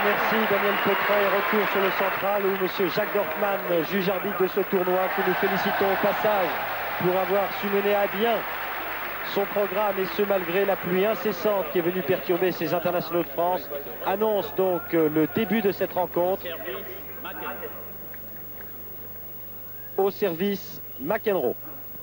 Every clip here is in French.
merci. Daniel Petrat est retour sur le central où M. Jacques Dorfman, juge arbitre de ce tournoi, que nous félicitons au passage pour avoir su mener à bien son programme, et ce malgré la pluie incessante qui est venue perturber ces internationaux de France, annonce donc le début de cette rencontre. Au service McEnroe.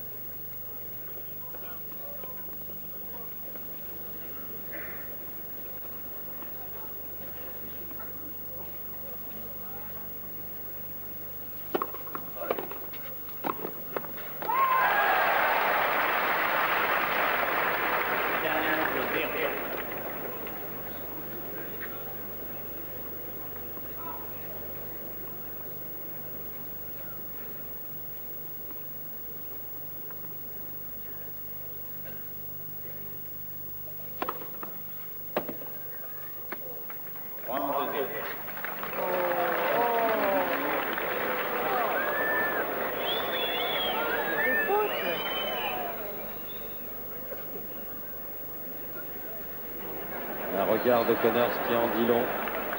Un regard de Connors qui en dit long.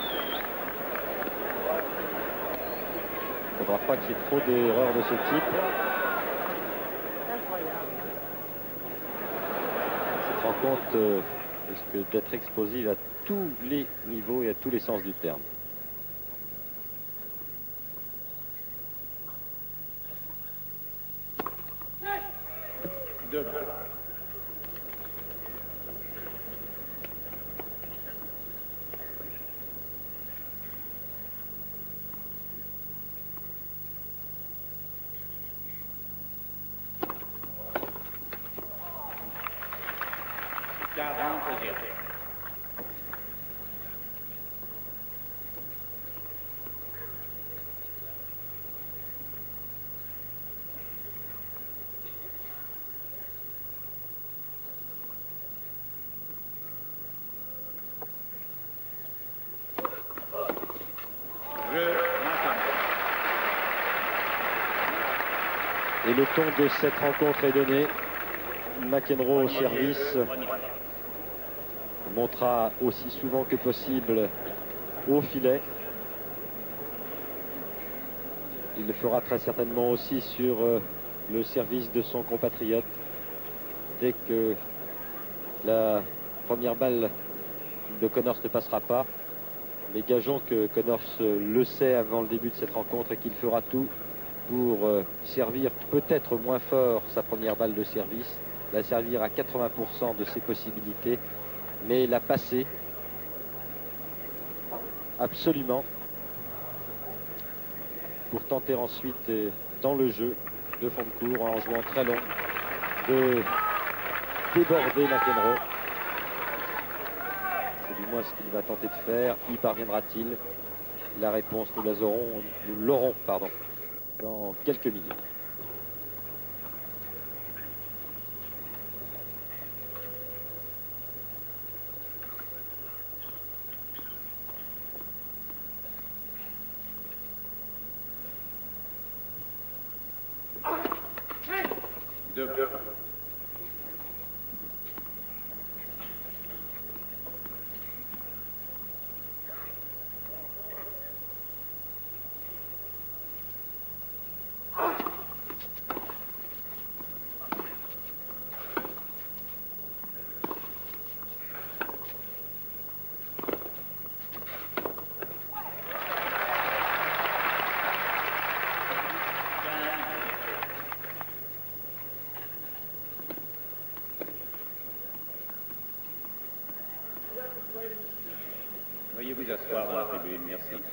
Il ne faudra pas qu'il y ait trop d'erreurs de ce type. Cette rencontre risque d'être explosive à tous les niveaux et à tous les sens du terme. Et le ton de cette rencontre est donné. McEnroe au service montera aussi souvent que possible au filet. Il le fera très certainement aussi sur le service de son compatriote dès que la première balle de Connors ne passera pas. Mais gageons que Connors le sait avant le début de cette rencontre et qu'il fera tout pour servir peut-être moins fort sa première balle de service, la servir à 80% de ses possibilités, mais la passer absolument pour tenter ensuite dans le jeu de fond de cour, en jouant très long, de déborder McEnroe. C'est du moins ce qu'il va tenter de faire. Y parviendra-t-il? La réponse, nous l'aurons dans quelques minutes. Veuillez vous asseoir dans la tribune, merci.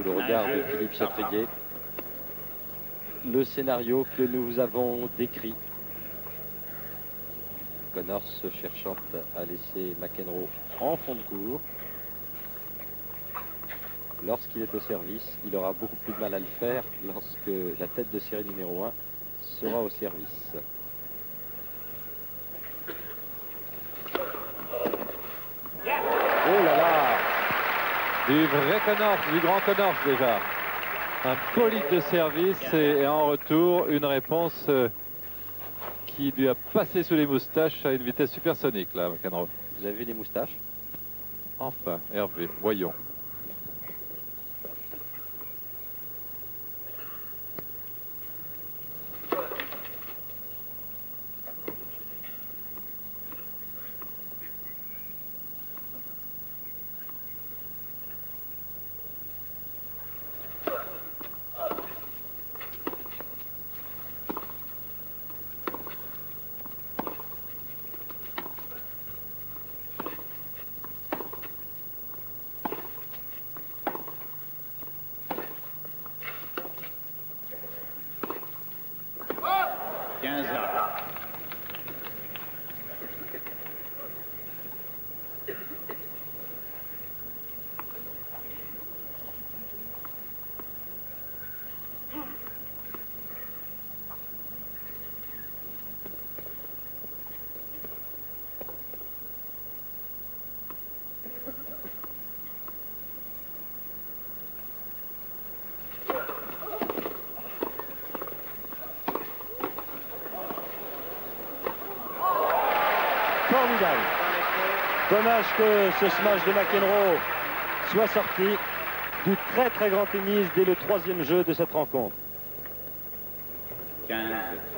le regard de Philippe Chatrier. Le scénario que nous vous avons décrit. Connors cherchant à laisser McEnroe en fond de cours. Lorsqu'il est au service, il aura beaucoup plus de mal à le faire lorsque la tête de série numéro 1 sera au service. Oh là là! Du vrai Connors, du grand Connors déjà. Un bolide de service et en retour une réponse qui lui a passé sous les moustaches à une vitesse supersonique là, McEnroe. Vous avez vu les moustaches? Enfin, Hervé, voyons. Formidable. Dommage que ce smash de McEnroe soit sorti du très très grand tennis dès le 3e jeu de cette rencontre. 15-3.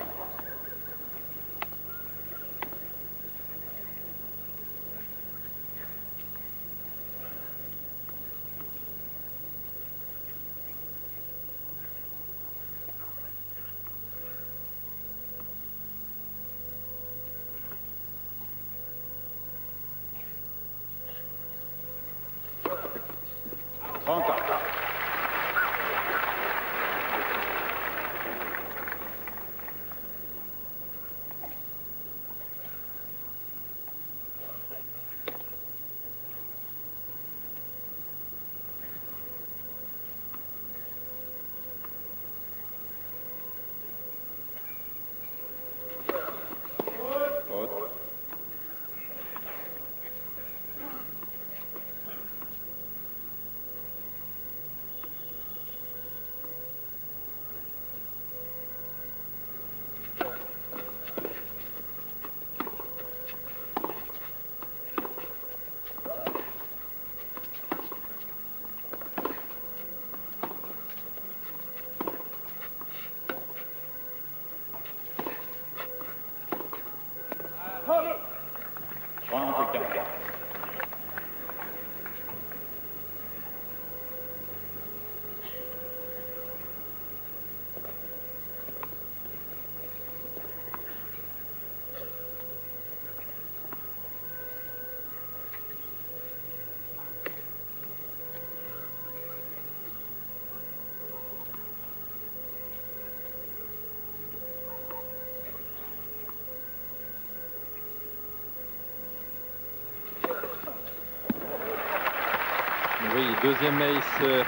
Oui, deuxième ace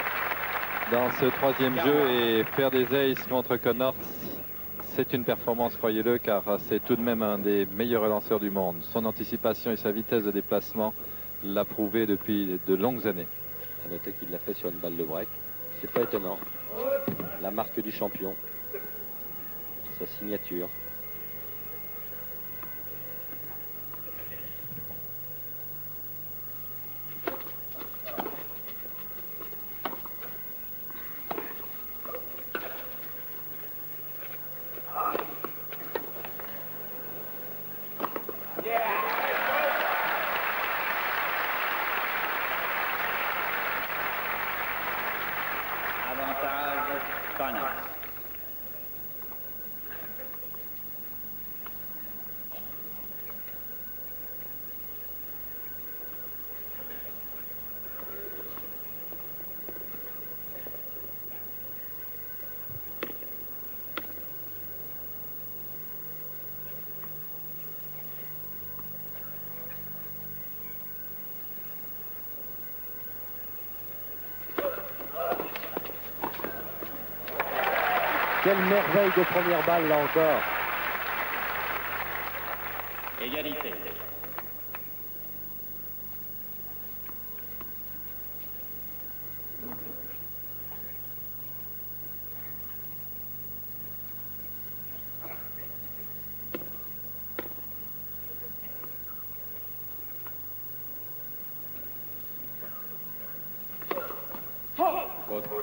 dans ce 3e jeu et faire des aces contre Connors, c'est une performance, croyez-le, car c'est tout de même un des meilleurs lanceurs du monde. Son anticipation et sa vitesse de déplacement l'a prouvé depuis de longues années. À noter qu'il l'a fait sur une balle de break. C'est pas étonnant. La marque du champion. Sa signature. Avantage Connors. Quelle merveille de première balle là encore. Égalité. Faute.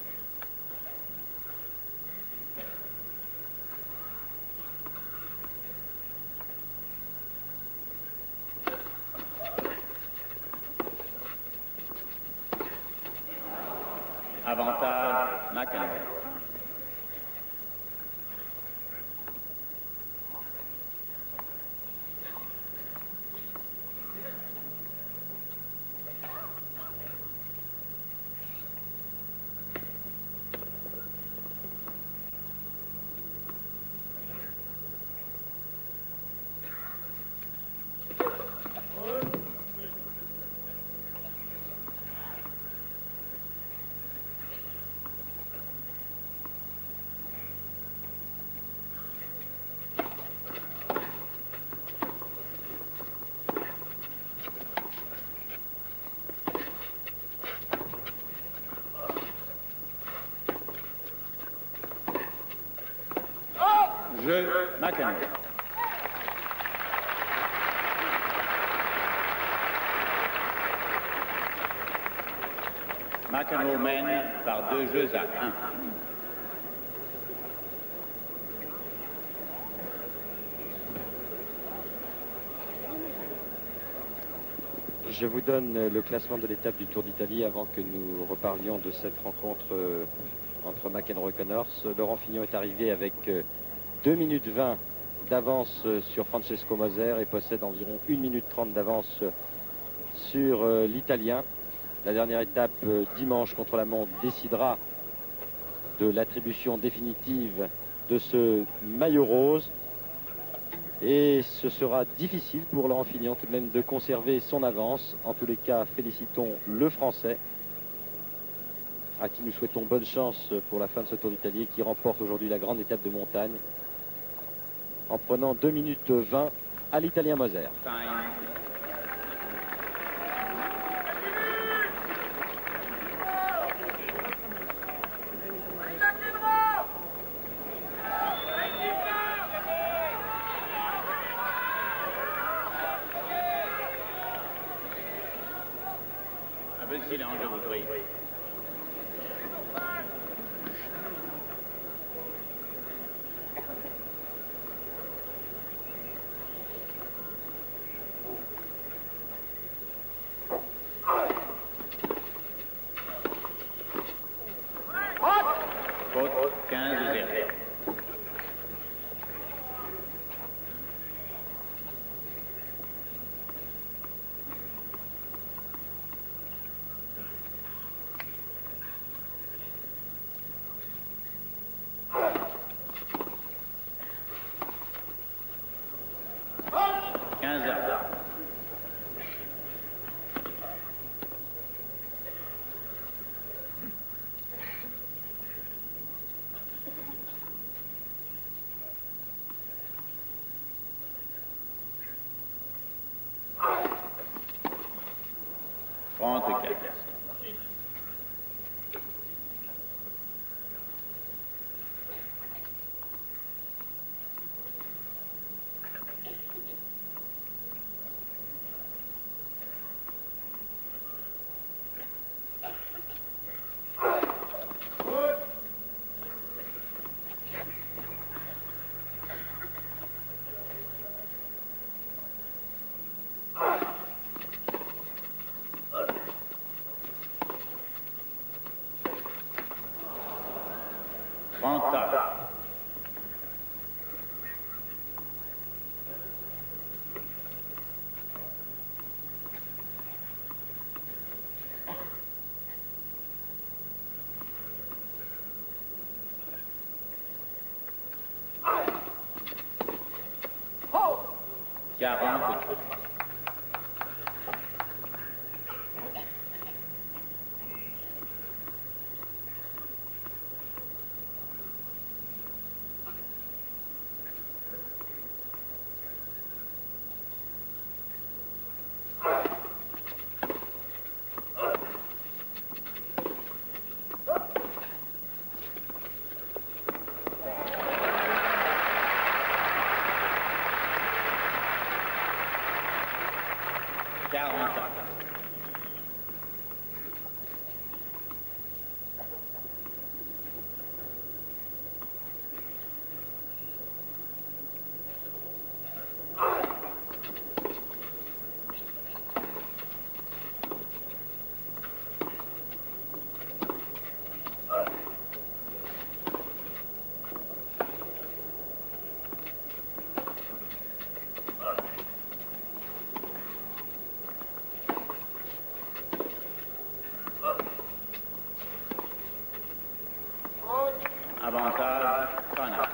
Avantage McEnroe. Jeu McEnroe. McEnroe mène par 2 jeux à 1. Je vous donne le classement de l'étape du Tour d'Italie avant que nous reparlions de cette rencontre entre McEnroe et Connors. Laurent Fignon est arrivé avec 2 minutes 20 d'avance sur Francesco Moser et possède environ 1 minute 30 d'avance sur l'Italien. La dernière étape dimanche contre la montre décidera de l'attribution définitive de ce maillot rose. Et ce sera difficile pour Laurent Fignon tout de même de conserver son avance. En tous les cas, félicitons le Français, à qui nous souhaitons bonne chance pour la fin de ce Tour d'Italie, qui remporte aujourd'hui la grande étape de montagne en prenant 2 minutes 20 à l'Italien Moser. Un peu de silence, je vous prie. Faute 15-0. 40 ans. Avantage, Connors.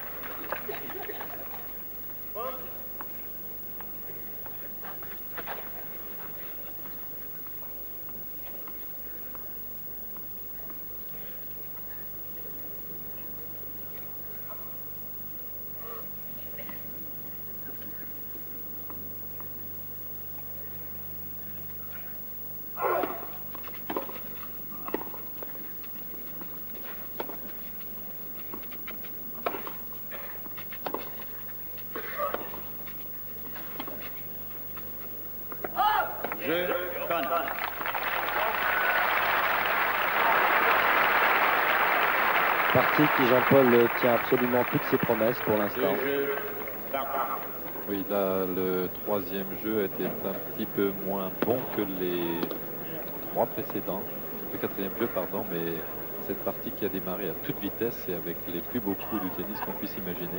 Jeu, Connors. Partie qui, Jean-Paul, tient absolument toutes ses promesses pour l'instant. Deux jeux, partout. Oui, là, le troisième jeu était un petit peu moins bon que les trois précédents. Le quatrième jeu, pardon, mais cette partie qui a démarré à toute vitesse et avec les plus beaux coups du tennis qu'on puisse imaginer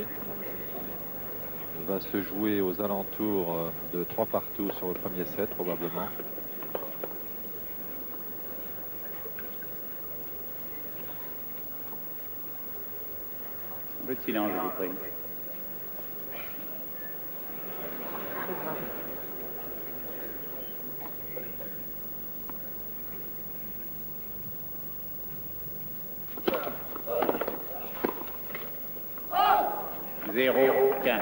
va se jouer aux alentours de 3 partout sur le premier set, probablement. Un peu de silence, je vous prie. Zéro, 15.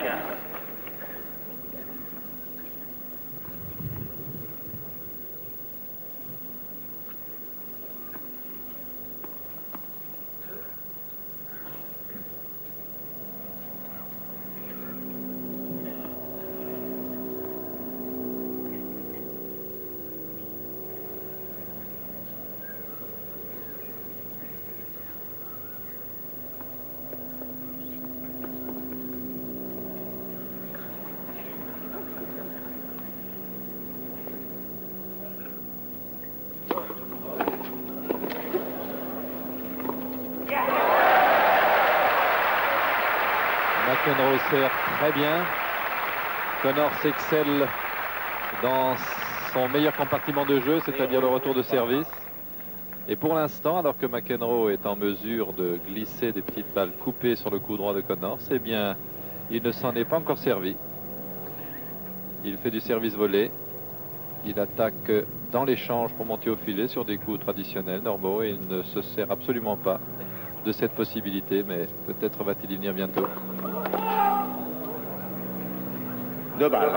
McEnroe sert très bien. Connors excelle dans son meilleur compartiment de jeu, c'est-à-dire le retour de service. Et pour l'instant, alors que McEnroe est en mesure de glisser des petites balles coupées sur le coup droit de Connors, eh bien, il ne s'en est pas encore servi. Il fait du service volé. Il attaque dans l'échange pour monter au filet sur des coups traditionnels, normaux, et il ne se sert absolument pas de cette possibilité, mais peut-être va-t-il y venir bientôt. 2 balles.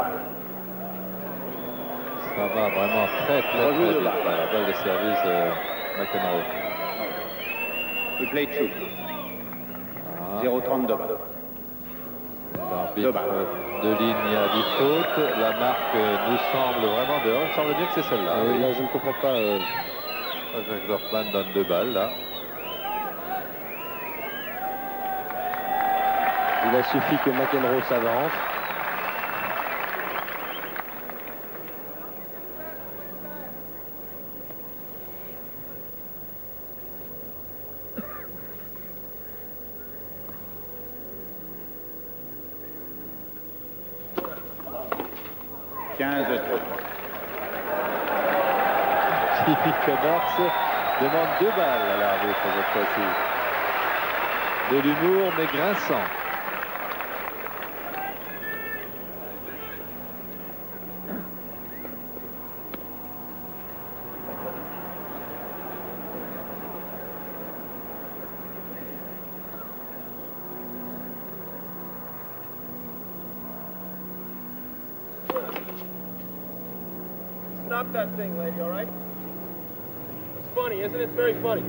Ça va vraiment très très vite, la balle de service de McEnroe. Il play shoot. Ah, 0,32. l'arbitre de ligne a dit faute. La marque nous semble vraiment dehors. Il semble bien que c'est celle-là. Oui, là, je ne comprends pas. Jacques Dorfman donne 2 balles là. Il a suffi que McEnroe s'avance. Jimmy Connors demande 2 balles à l'arbitre cette fois-ci. De l'humour mais grinçant. Stop that thing, lady, all right? It's funny, isn't it? It's very funny.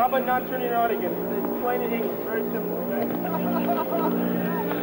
How about not turning it on again? It's plain in English, very simple, okay?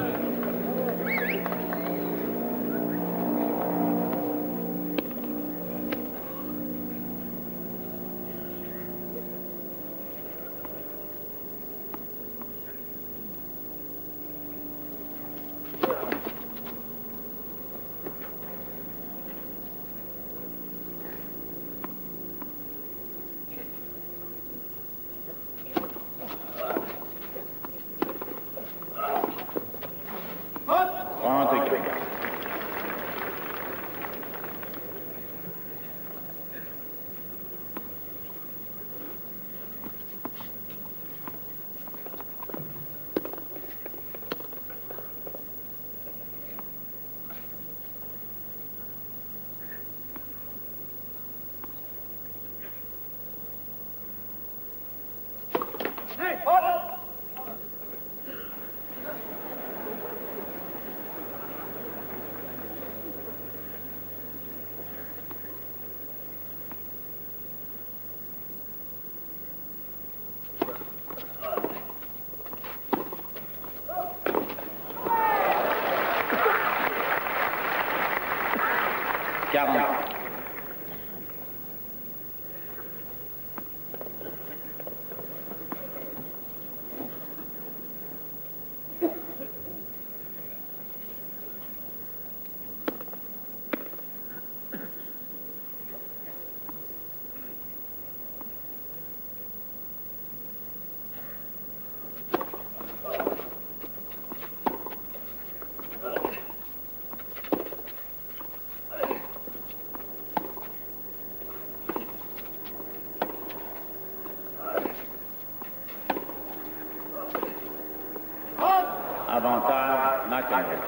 Avantage McEnroe.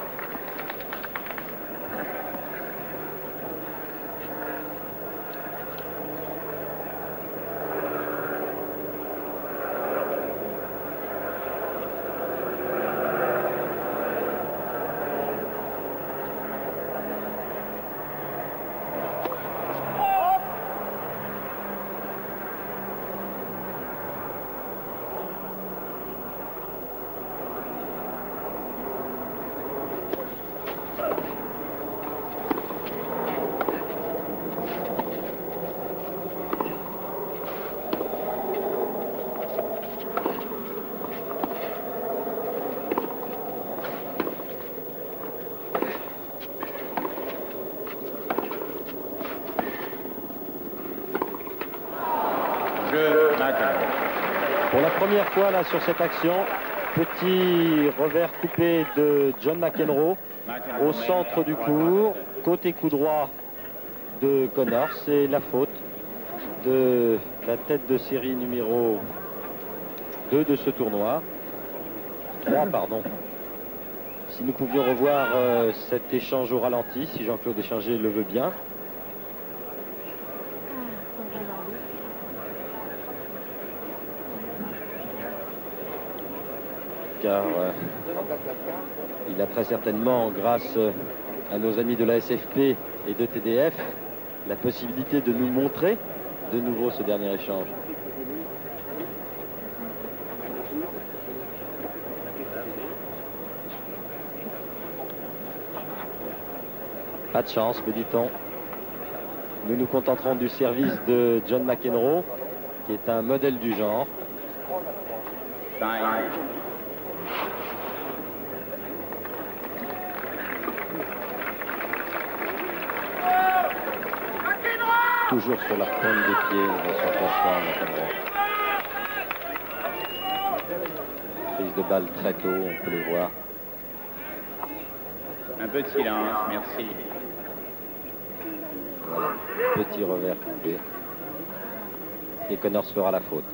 Pour la première fois là sur cette action, petit revers coupé de John McEnroe au centre du court, côté coup droit de Connors. C'est la faute de la tête de série numéro 2 de ce tournoi. 3, pardon. Si nous pouvions revoir cet échange au ralenti, si Jean-Claude Échanger le veut bien. Car il a très certainement, grâce à nos amis de la SFP et de TDF, la possibilité de nous montrer de nouveau ce dernier échange. Pas de chance, me dit-on. Nous nous contenterons du service de John McEnroe, qui est un modèle du genre. Toujours sur la pointe des pieds dans son placement, McEnroe. Prise de balle très tôt, on peut le voir. Un peu de silence, merci. Voilà, petit revers coupé. Et Connors fera la faute.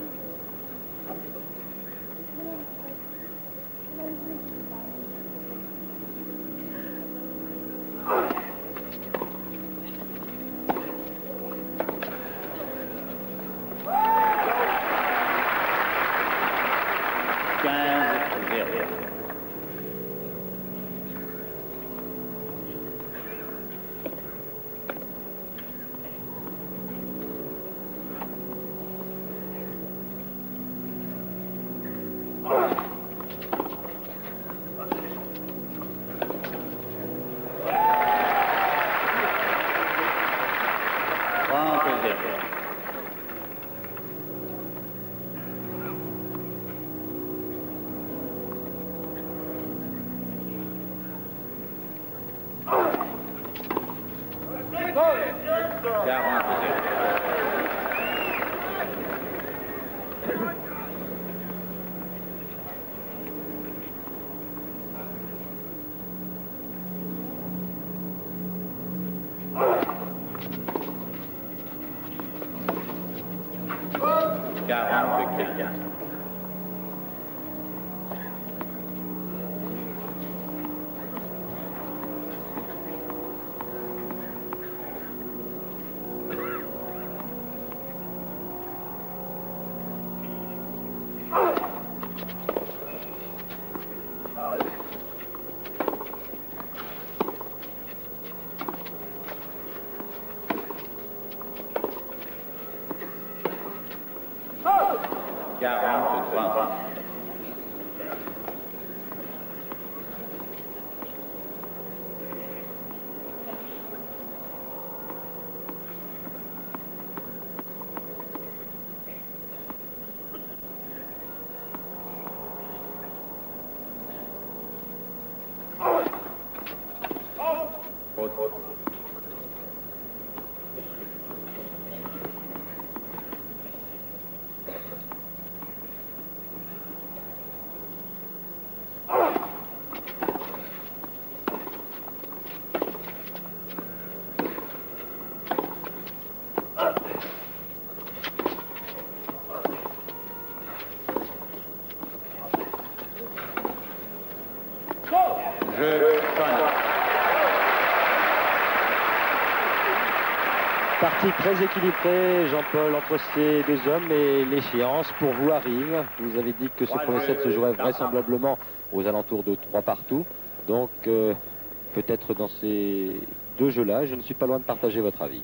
Partie très équilibrée, Jean-Paul, entre ces deux hommes, et l'échéance pour vous arrive. Vous avez dit que ce premier set se jouerait vraisemblablement aux alentours de 3 partout. Donc peut-être dans ces deux jeux-là, je ne suis pas loin de partager votre avis.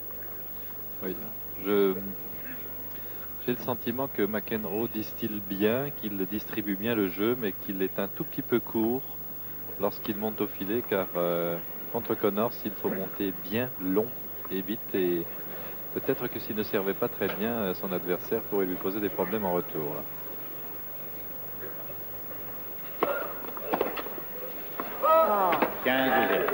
Oui, j'ai le sentiment que McEnroe distille bien, qu'il distribue bien le jeu, mais qu'il est un tout petit peu court lorsqu'il monte au filet, car contre Connors, il faut monter bien long et vite, et peut-être que s'il ne servait pas très bien, son adversaire pourrait lui poser des problèmes en retour. Là. 15-0.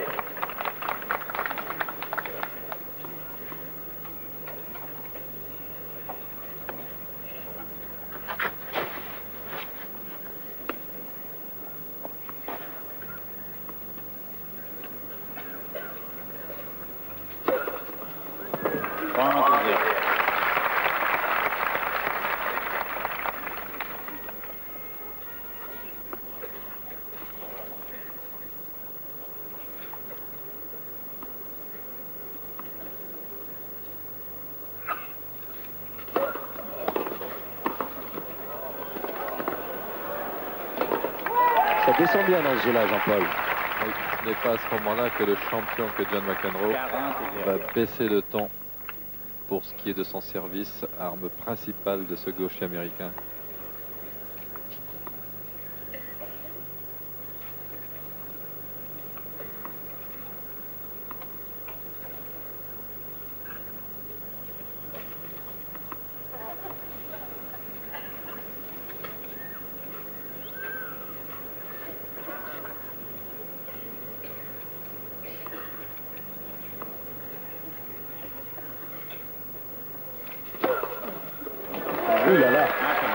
Ça descend bien dans ce jeu-là, Jean-Paul. Oui, ce n'est pas à ce moment-là que le champion, que John McEnroe, va baisser le ton pour ce qui est de son service, arme principale de ce gaucher américain. Ouh là là.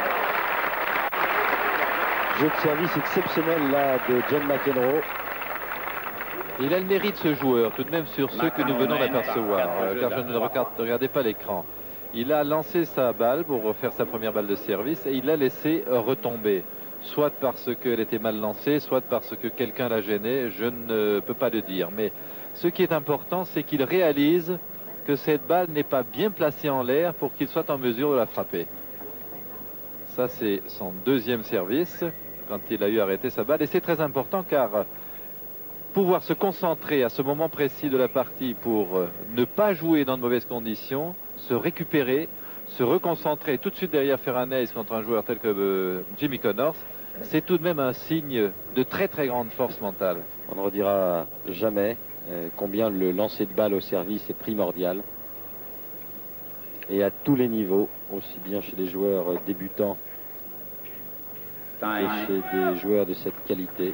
Jeu de service exceptionnel là de John McEnroe. Il a le mérite, ce joueur, tout de même, sur ce que nous venons d'apercevoir, car je ne regardais pas l'écran. Il a lancé sa balle pour faire sa première balle de service et il l'a laissé retomber. Soit parce qu'elle était mal lancée, soit parce que quelqu'un l'a gêné, je ne peux pas le dire. Mais ce qui est important, c'est qu'il réalise que cette balle n'est pas bien placée en l'air pour qu'il soit en mesure de la frapper. Ça, c'est son deuxième service, quand il a eu arrêté sa balle. Et c'est très important, car pouvoir se concentrer à ce moment précis de la partie pour ne pas jouer dans de mauvaises conditions, se récupérer, se reconcentrer, tout de suite derrière faire un ace contre un joueur tel que Jimmy Connors, c'est tout de même un signe de très très grande force mentale. On ne redira jamais combien le lancer de balle au service est primordial. Et à tous les niveaux, aussi bien chez les joueurs débutants que chez des joueurs de cette qualité.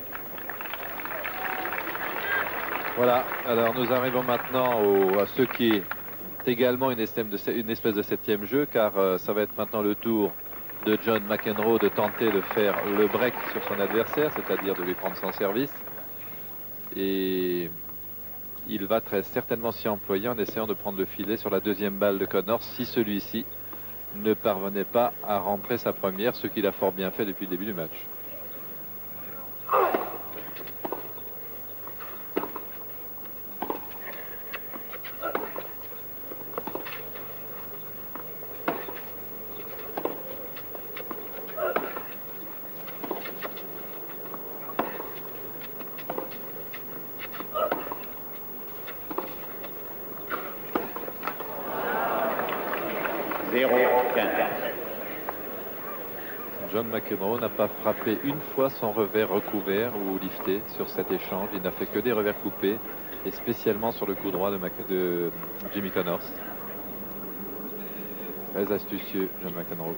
Voilà, alors nous arrivons maintenant à ce qui est également une espèce de 7e jeu, car ça va être maintenant le tour de John McEnroe de tenter de faire le break sur son adversaire, c'est-à-dire de lui prendre son service. Et il va très certainement s'y employer en essayant de prendre le filet sur la deuxième balle de Connors si celui-ci ne parvenait pas à rentrer sa première, ce qu'il a fort bien fait depuis le début du match. John McEnroe n'a pas frappé une fois son revers recouvert ou lifté sur cet échange. Il n'a fait que des revers coupés, et spécialement sur le coup droit de Jimmy Connors. Très astucieux, John McEnroe.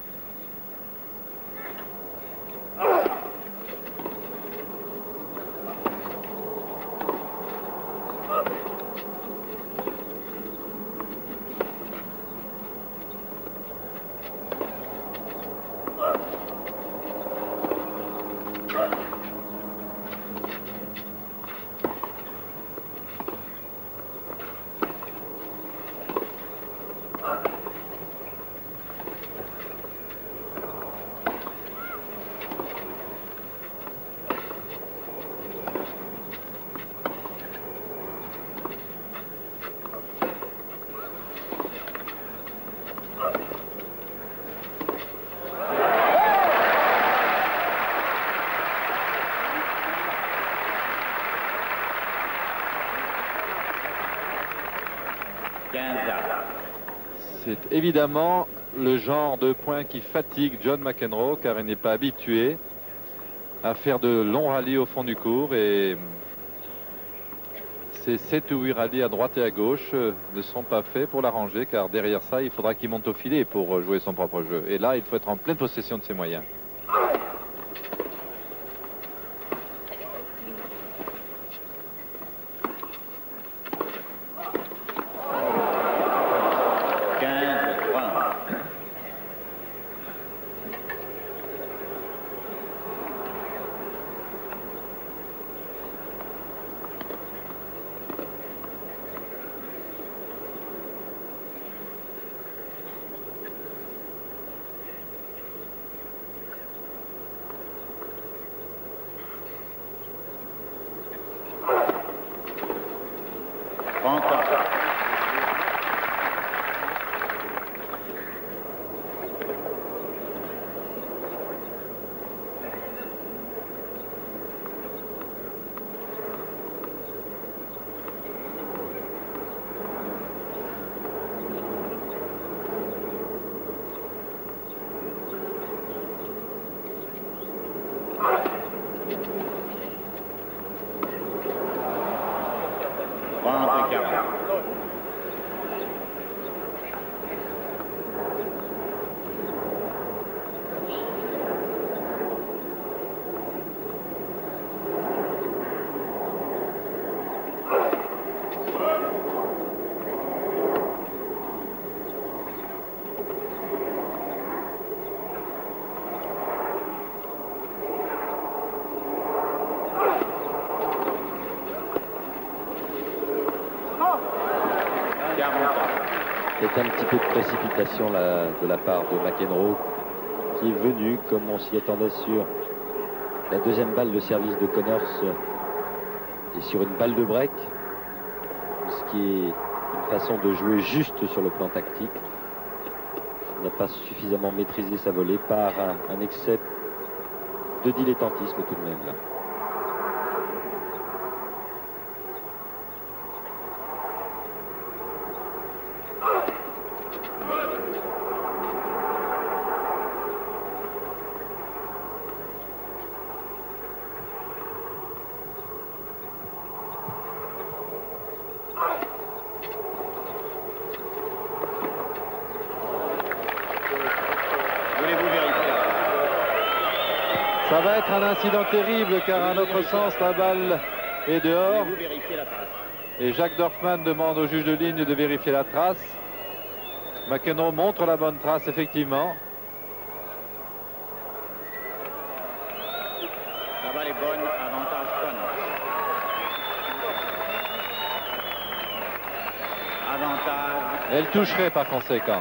C'est évidemment le genre de point qui fatigue John McEnroe, car il n'est pas habitué à faire de longs rallyes au fond du court, et ces 7 ou 8 rallyes à droite et à gauche ne sont pas faits pour l'arranger, car derrière ça il faudra qu'il monte au filet pour jouer son propre jeu, et là il faut être en pleine possession de ses moyens. C'est un petit peu de précipitation là, de la part de McEnroe, qui est venu, comme on s'y attendait, sur la deuxième balle de service de Connors et sur une balle de break, ce qui est une façon de jouer juste sur le plan tactique. Il n'a pas suffisamment maîtrisé sa volée par un excès de dilettantisme tout de même là. Ça va être un incident terrible car à notre sens la balle est dehors. Voulez-vous vérifier la trace? Et Jacques Dorfman demande au juge de ligne de vérifier la trace. McEnroe montre la bonne trace effectivement. La balle est bonne, avantage Connors. Avantage. Elle toucherait par conséquent.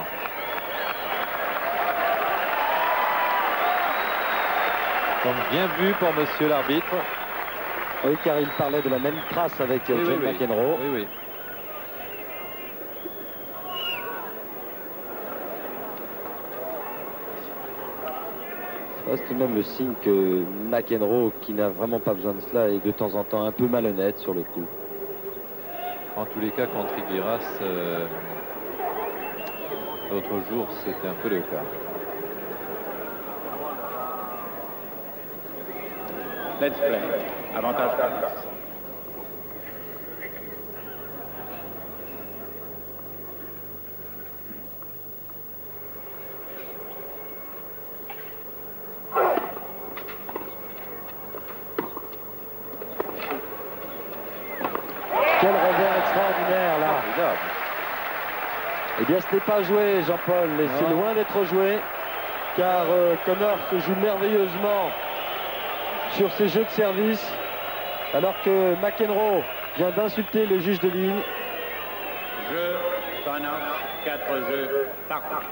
Donc bien vu pour monsieur l'arbitre. Oui, car il parlait de la même trace avec John McEnroe. Oui, oui. C'est tout de même le signe que McEnroe, qui n'a vraiment pas besoin de cela, est de temps en temps un peu malhonnête sur le coup. En tous les cas, contre Higueras, l'autre jour, c'était un peu le cas. Let's play. Avantage Connors. Quel revers extraordinaire là. Eh bien, ce n'est pas joué, Jean-Paul, et c'est loin d'être joué, car Connors se joue merveilleusement sur ses jeux de service, alors que McEnroe vient d'insulter le juge de ligne. Jeu, Connors, 4 jeux partout.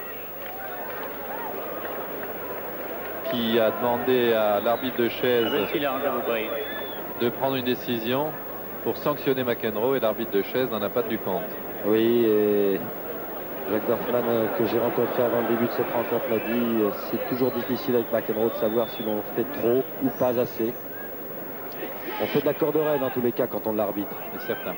Qui a demandé à l'arbitre de chaise Avec silence, je vous prie. de prendre une décision pour sanctionner McEnroe et l'arbitre de chaise n'en a pas tenu compte. Oui, et Jacques Dorfman, que j'ai rencontré avant le début de cette rencontre, m'a dit c'est toujours difficile avec McEnroe de savoir si l'on fait trop ou pas assez. On fait de la corde raide dans tous les cas quand on l'arbitre. C'est certain.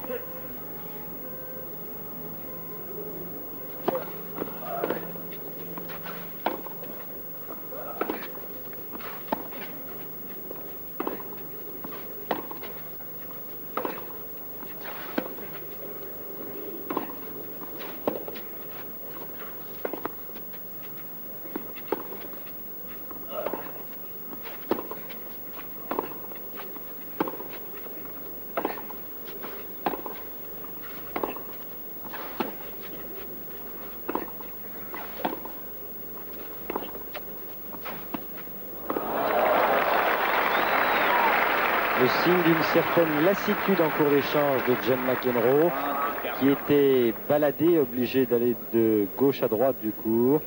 Le signe d'une certaine lassitude en cours d'échange de John McEnroe, qui était baladé, obligé d'aller de gauche à droite du cours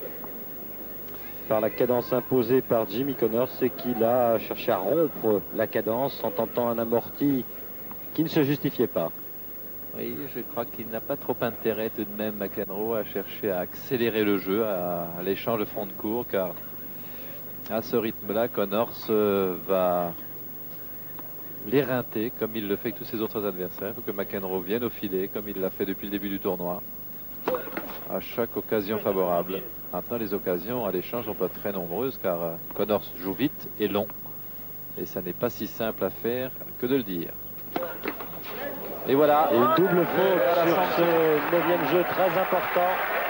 par la cadence imposée par Jimmy Connors, et qu'il a cherché à rompre la cadence en tentant un amorti qui ne se justifiait pas. Oui, je crois qu'il n'a pas trop intérêt tout de même, McEnroe, à chercher à accélérer le jeu, à l'échange de fond de cours, car à ce rythme-là, Connors va l'éreinter comme il le fait avec tous ses autres adversaires. Il faut que McEnroe vienne au filet comme il l'a fait depuis le début du tournoi, à chaque occasion favorable. Maintenant, les occasions à l'échange sont pas très nombreuses, car Connors joue vite et long, et ça n'est pas si simple à faire que de le dire. Et voilà, Et une double faute sur ce 9e jeu très important.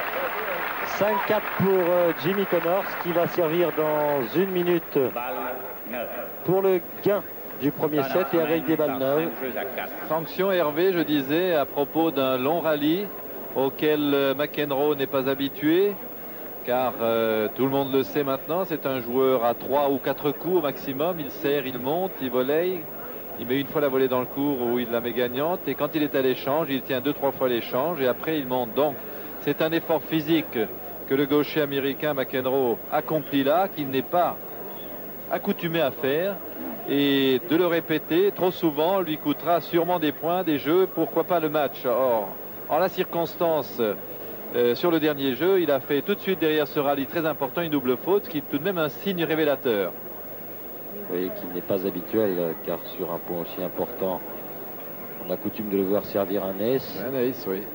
5-4 pour Jimmy Connors, qui va servir dans 1 minute Balle 9. pour le gain du premier set et avec des balles neuves. sanction Hervé, je disais, à propos d'un long rallye auquel McEnroe n'est pas habitué, car tout le monde le sait maintenant, c'est un joueur à 3 ou 4 coups au maximum. Il serre, il monte, il volaille, il met une fois la volée dans le cours où il la met gagnante, et quand il est à l'échange, il tient 2-3 fois l'échange et après il monte. Donc c'est un effort physique que le gaucher américain McEnroe accomplit là, qu'il n'est pas accoutumé à faire, et de le répéter trop souvent lui coûtera sûrement des points, des jeux, pourquoi pas le match. Or, en la circonstance, sur le dernier jeu, il a fait tout de suite derrière ce rallye très important une double faute, ce qui est tout de même un signe révélateur. Vous voyez qu'il n'est pas habituel, car sur un point aussi important, on a coutume de le voir servir un ace. Un ace, oui.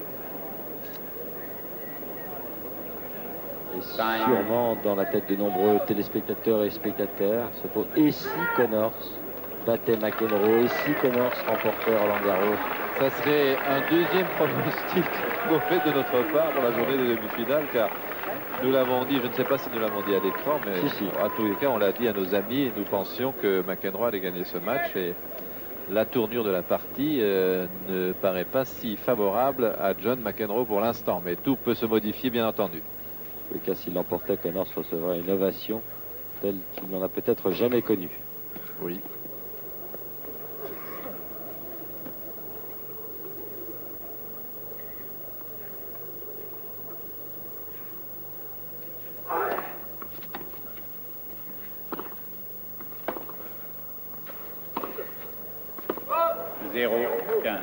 Et sûrement dans la tête de nombreux téléspectateurs et spectateurs, se pose: et si Connors battait McEnroe, et si Connors remportait Roland Garros? Ça serait un deuxième pronostic mauvais de notre part pour la journée de demi-finale, car nous l'avons dit, je ne sais pas si nous l'avons dit à l'écran, mais Si. à tous les cas, on l'a dit à nos amis, et nous pensions que McEnroe allait gagner ce match, et la tournure de la partie ne paraît pas si favorable à John McEnroe pour l'instant, mais tout peut se modifier, bien entendu. En tout cas, s'il l'emportait, Connors recevrait une ovation telle qu'il n'en a peut-être jamais connue. Oui. Zéro 15.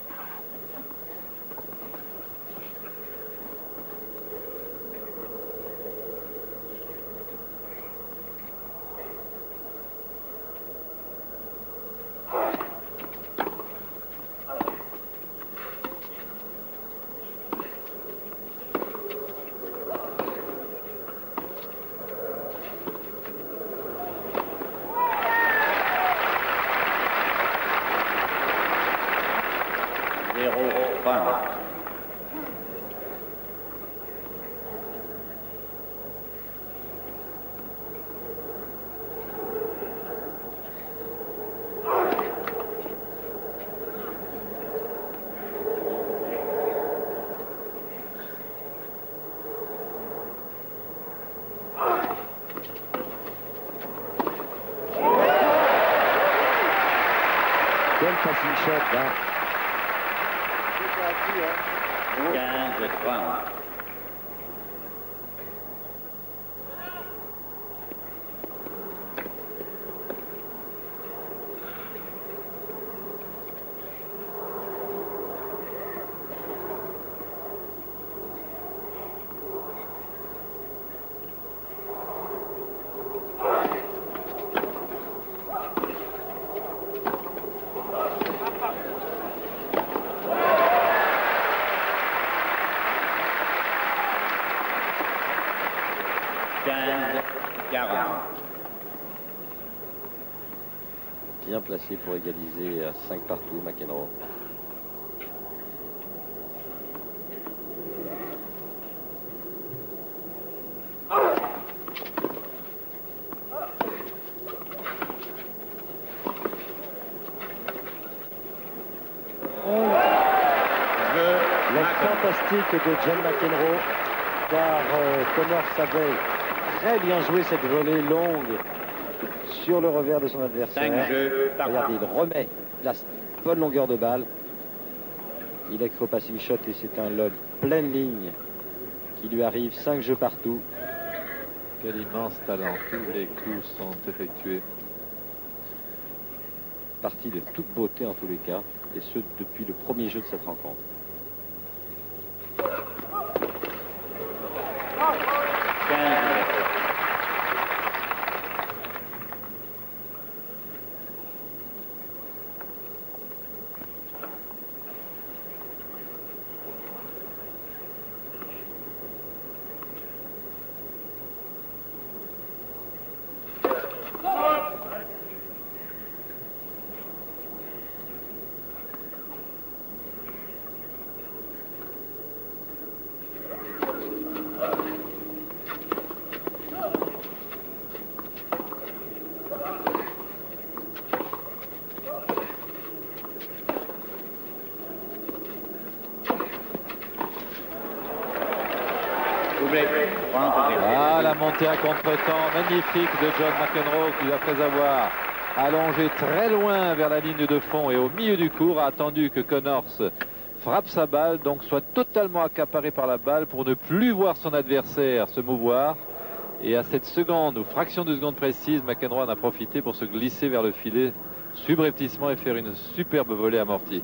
Quel passing shot, là. 15-30. 40. Bien placé pour égaliser à 5 partout, McEnroe. Fantastique de John McEnroe, car Connors avait très bien joué cette volée longue sur le revers de son adversaire. 5 jeux par Regardez, il remet la bonne longueur de balle. Il est au passing shot et c'est un lob pleine ligne qui lui arrive. 5 jeux partout. Quel immense talent, tous les coups sont effectués. Partie de toute beauté en tous les cas, et ce depuis le premier jeu de cette rencontre. 15. Ah, la montée à contre-temps magnifique de John McEnroe qui, après avoir allongé très loin vers la ligne de fond et au milieu du court, a attendu que Connors frappe sa balle, donc soit totalement accaparé par la balle pour ne plus voir son adversaire se mouvoir. Et à cette seconde ou fraction de seconde précise, McEnroe en a profité pour se glisser vers le filet subrepticement et faire une superbe volée amortie.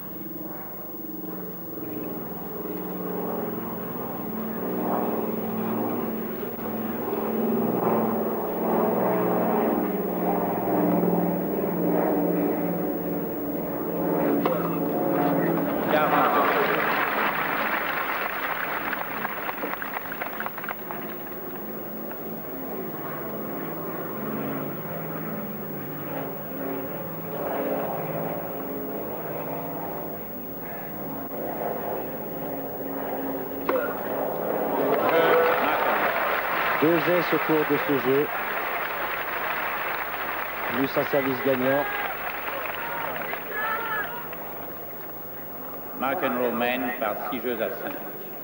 Deux aises au cours de ce jeu. Plus un service gagnant. McEnroe mène par 6 jeux à 5.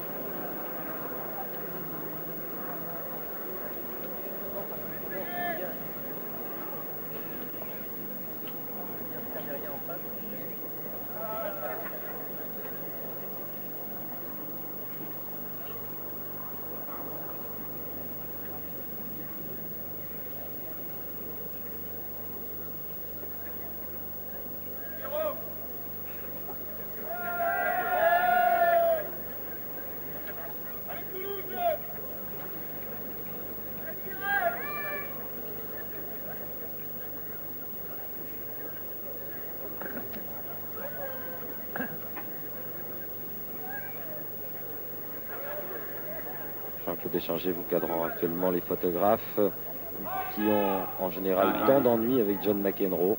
Jean-Claude Échanger vous cadrant actuellement les photographes qui ont en général tant d'ennuis avec John McEnroe.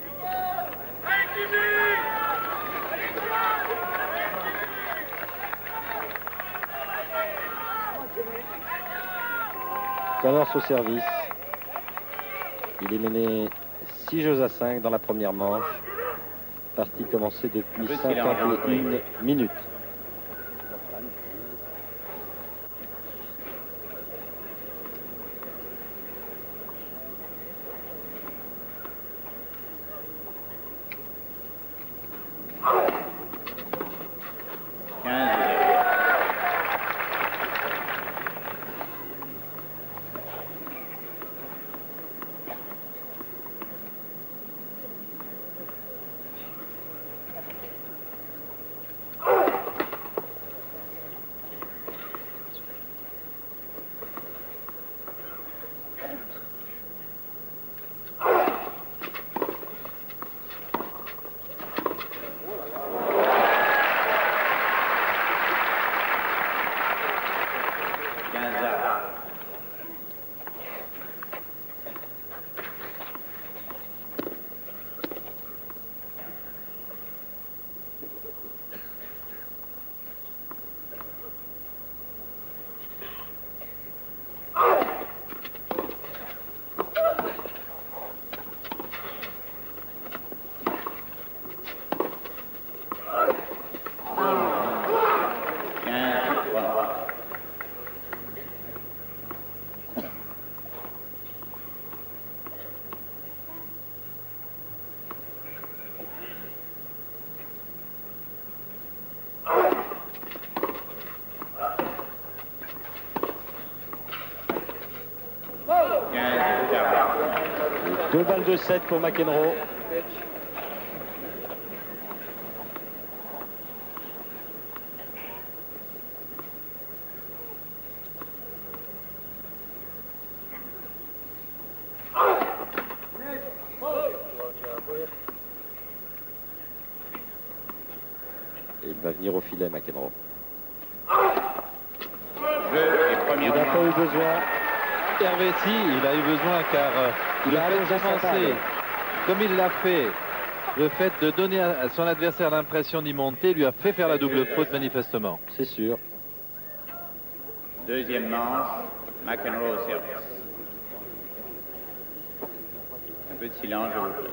Connors au service. Il est mené 6 jeux à 5 dans la première manche. Partie commencée depuis 51 minutes. 2 balles de 7 pour McEnroe. Et il va venir au filet, McEnroe. Il n'a pas eu besoin. Hervé, si, il a eu besoin car Il a allongé sa commencer balle. comme il l'a fait. Le fait de donner à son adversaire l'impression d'y monter lui a fait faire la double faute manifestement. C'est sûr. Deuxième manche, McEnroe au service. Un peu de silence, je vous prie.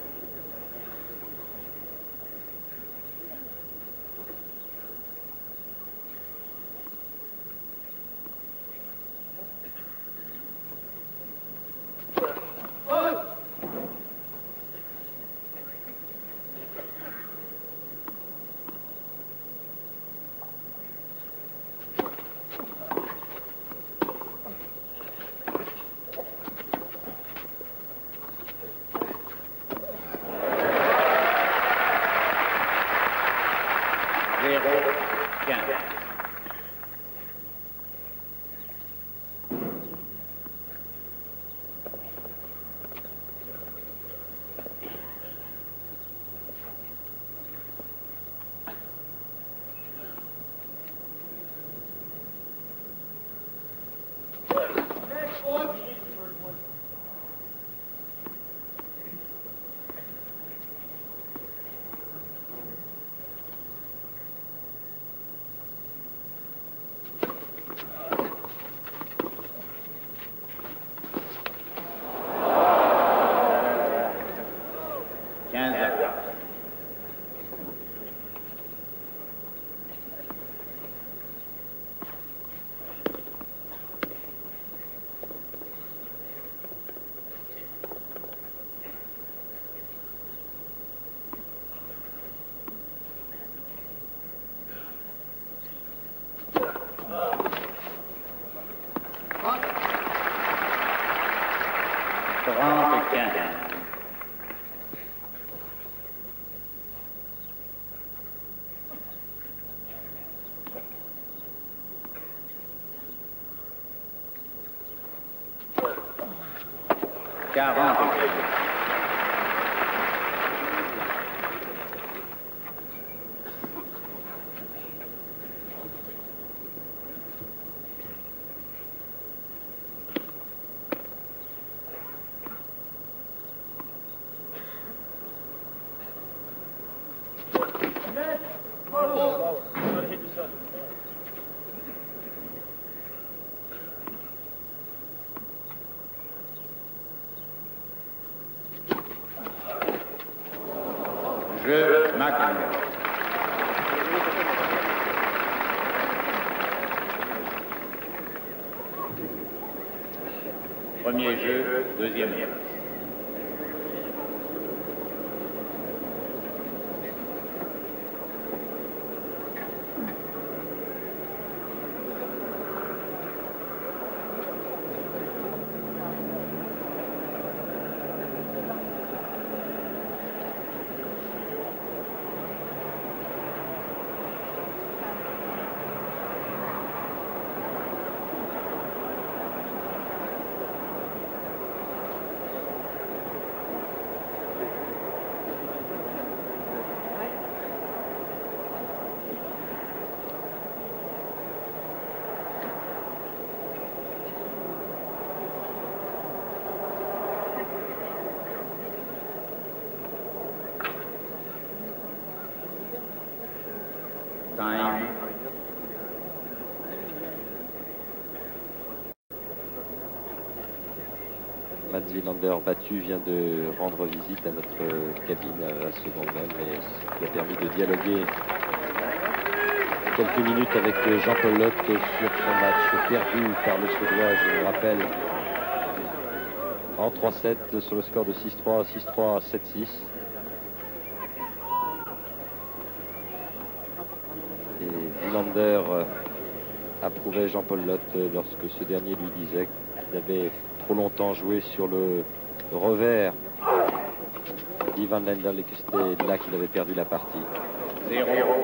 Jeu McEnroe. Premier jeu, deuxième jeu. Time. Mats Wilander battu vient de rendre visite à notre cabine à la seconde même et ce qui a permis de dialoguer quelques minutes avec Jean-Paul Lotte sur son match perdu par le Suédois, je le rappelle, en 3-7 sur le score de 6-3, 6-3, 7-6. Et Wilander approuvait Jean-Paul Lotte lorsque ce dernier lui disait qu'il avait trop longtemps joué sur le revers d'Ivan Lendl et que c'était là qu'il avait perdu la partie. 0-15.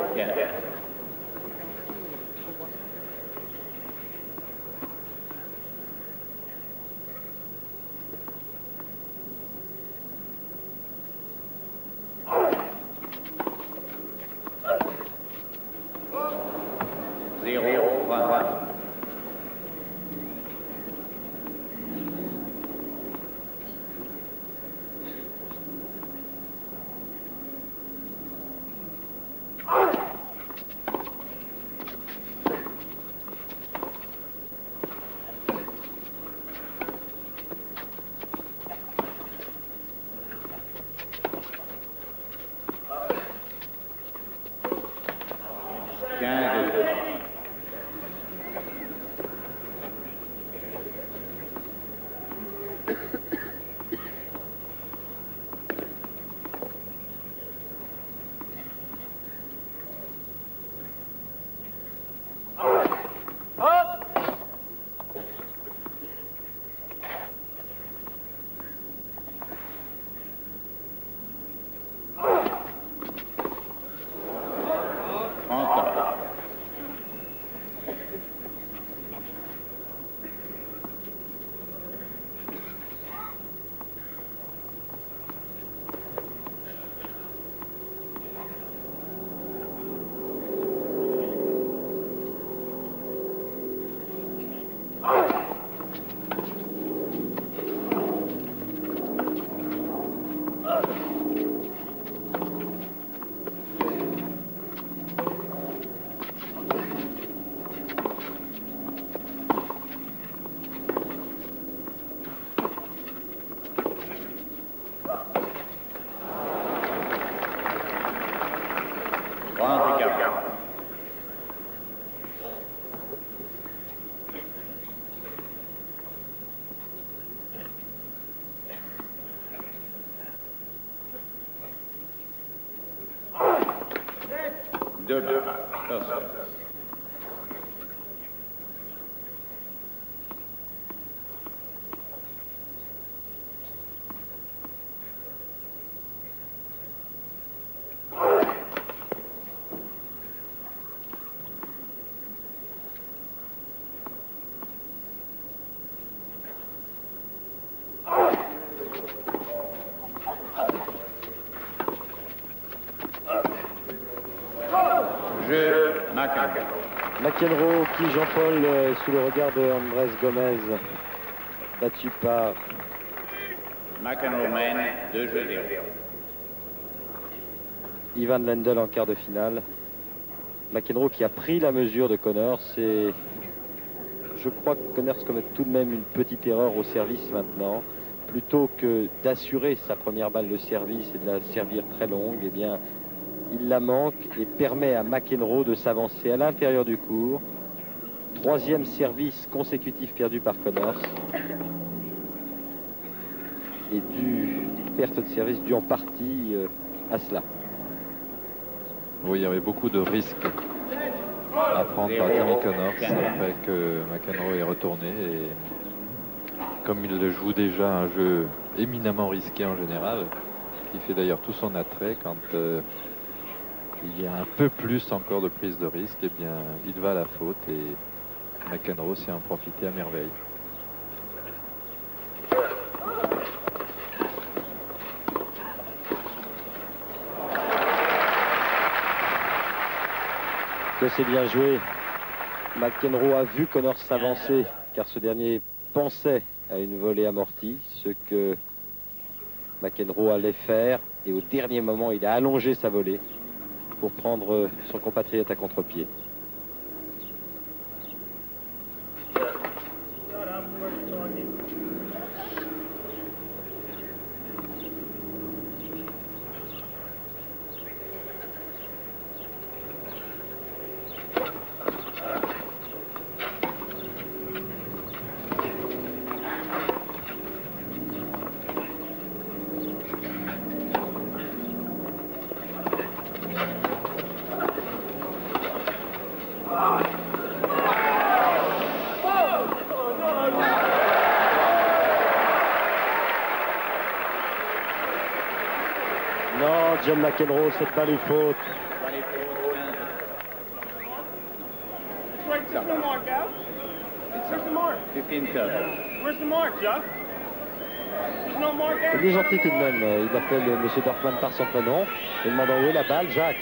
Deux personnes. McEnroe qui, Jean-Paul, sous le regard de Andrés Gomez, battu par McEnroe mène 2-0. Ivan Lendl en quart de finale. McEnroe qui a pris la mesure de Connors et je crois que Connors commet tout de même une petite erreur au service maintenant. Plutôt que d'assurer sa première balle de service et de la servir très longue, eh bien, il la manque et permet à McEnroe de s'avancer à l'intérieur du court. Troisième service consécutif perdu par Connors. Et perte de service due en partie à cela. Oui, il y avait beaucoup de risques à prendre par Jimmy Connors après que McEnroe est retourné. Et comme il joue déjà un jeu éminemment risqué en général, qui fait d'ailleurs tout son attrait quand il y a un peu plus encore de prise de risque, eh bien, il va à la faute et McEnroe s'est en profité à merveille. Que c'est bien joué. McEnroe a vu Connors s'avancer car ce dernier pensait à une volée amortie, ce que McEnroe allait faire et au dernier moment il a allongé sa volée pour prendre son compatriote à contre-pied. John McEnroe, cette balle est faute. It's right, there's no mark out. Where's the mark? 15 serve. Where's the mark, Jeff? There's no mark out. Il est gentil tout de même. Il appelle M. Dorfman par son prénom. Il demande où est la balle, Jacques.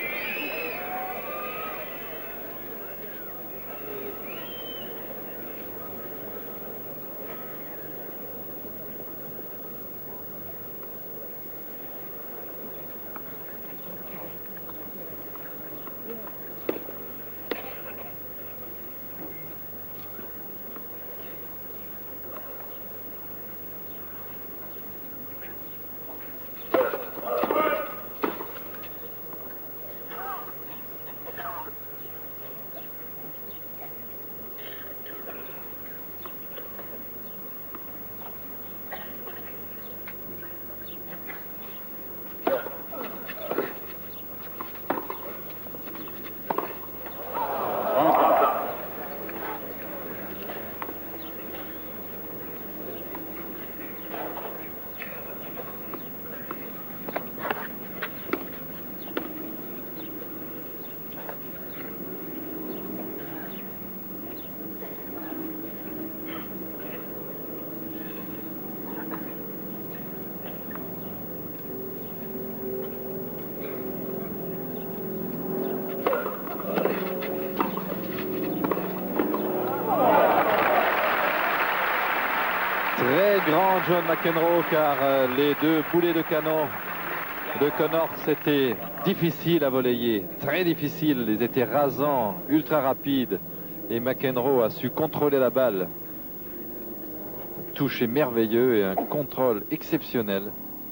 Grand John McEnroe, car les deux boulets de canon de Connors étaient difficiles à volleyer, très difficiles. Ils étaient rasants, ultra rapides, et McEnroe a su contrôler la balle. Un toucher merveilleux et un contrôle exceptionnel.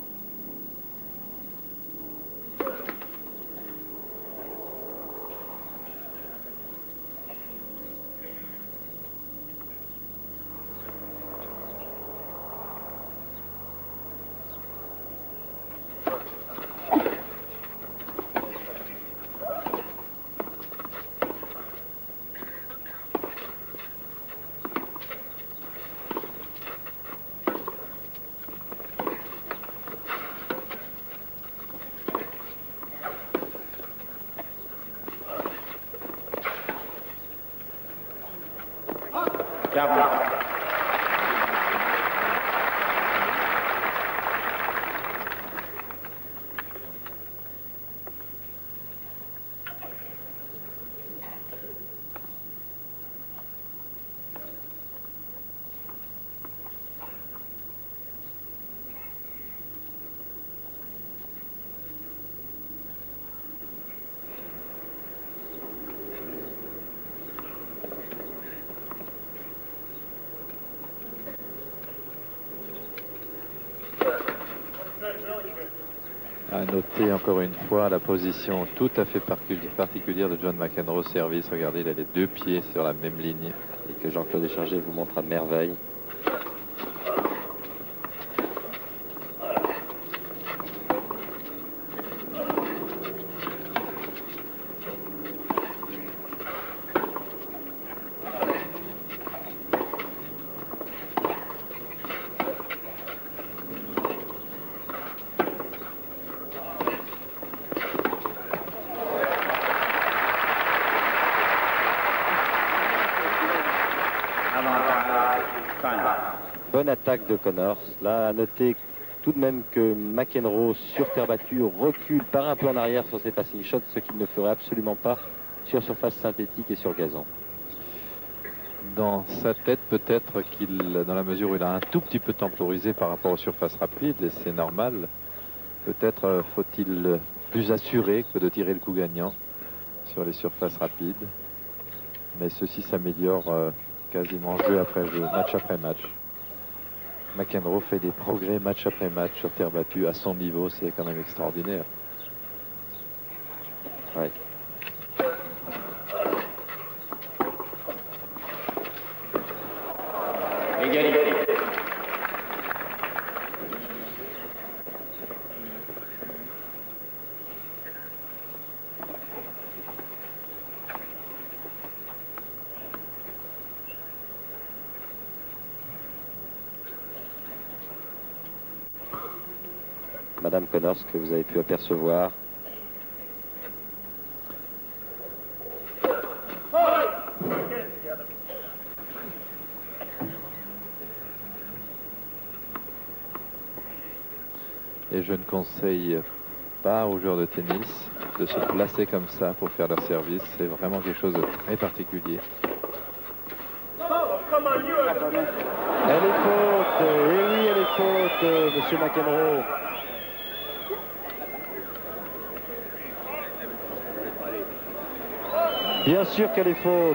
À noter encore une fois la position tout à fait particulière de John McEnroe au service. Regardez, il a les deux pieds sur la même ligne. Et que Jean-Claude Échanger vous montre à merveille. Bonne attaque de Connors. Là, à noter tout de même que McEnroe, sur terre battue, recule, part un peu en arrière sur ses passing shots, ce qu'il ne ferait absolument pas sur surface synthétique et sur gazon. Dans sa tête, peut-être qu'il, dans la mesure où il a un tout petit peu temporisé par rapport aux surfaces rapides, et c'est normal, peut-être faut-il plus assurer que de tirer le coup gagnant sur les surfaces rapides. Mais ceci s'améliore quasiment jeu après jeu, match après match. McEnroe fait des progrès match après match sur terre battue à son niveau, c'est quand même extraordinaire. Ouais. Égalité. Madame Connors, que vous avez pu apercevoir et je ne conseille pas aux joueurs de tennis de se placer comme ça pour faire leur service. C'est vraiment quelque chose de très particulier. Elle est faute, et oui, elle est faute, monsieur McEnroe. Bien sûr qu'elle est faute.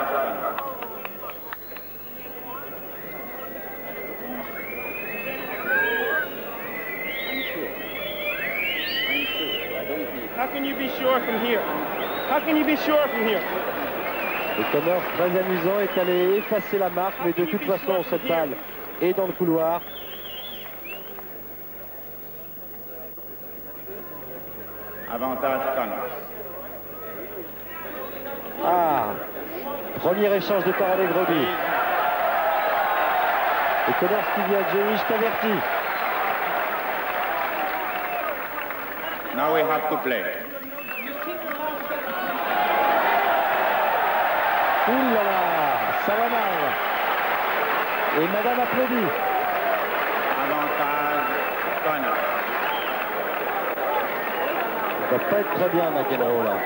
How can you be sure from here? How can you be sure from here? Et Connors, très amusant, est allé effacer la marque, mais de toute façon, cette balle est dans le couloir. Avantage Connors. Ah, premier échange de parole avec Roby. Et Connors qui dit à Joey, je t'avertis. Now we have to play. Ouh là là, ça va mal. Et madame applaudit. Avantage Connors. Ça va pas être très bien, McEnroe, là.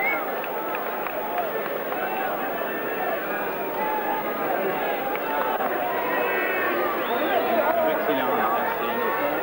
Excellent, merci.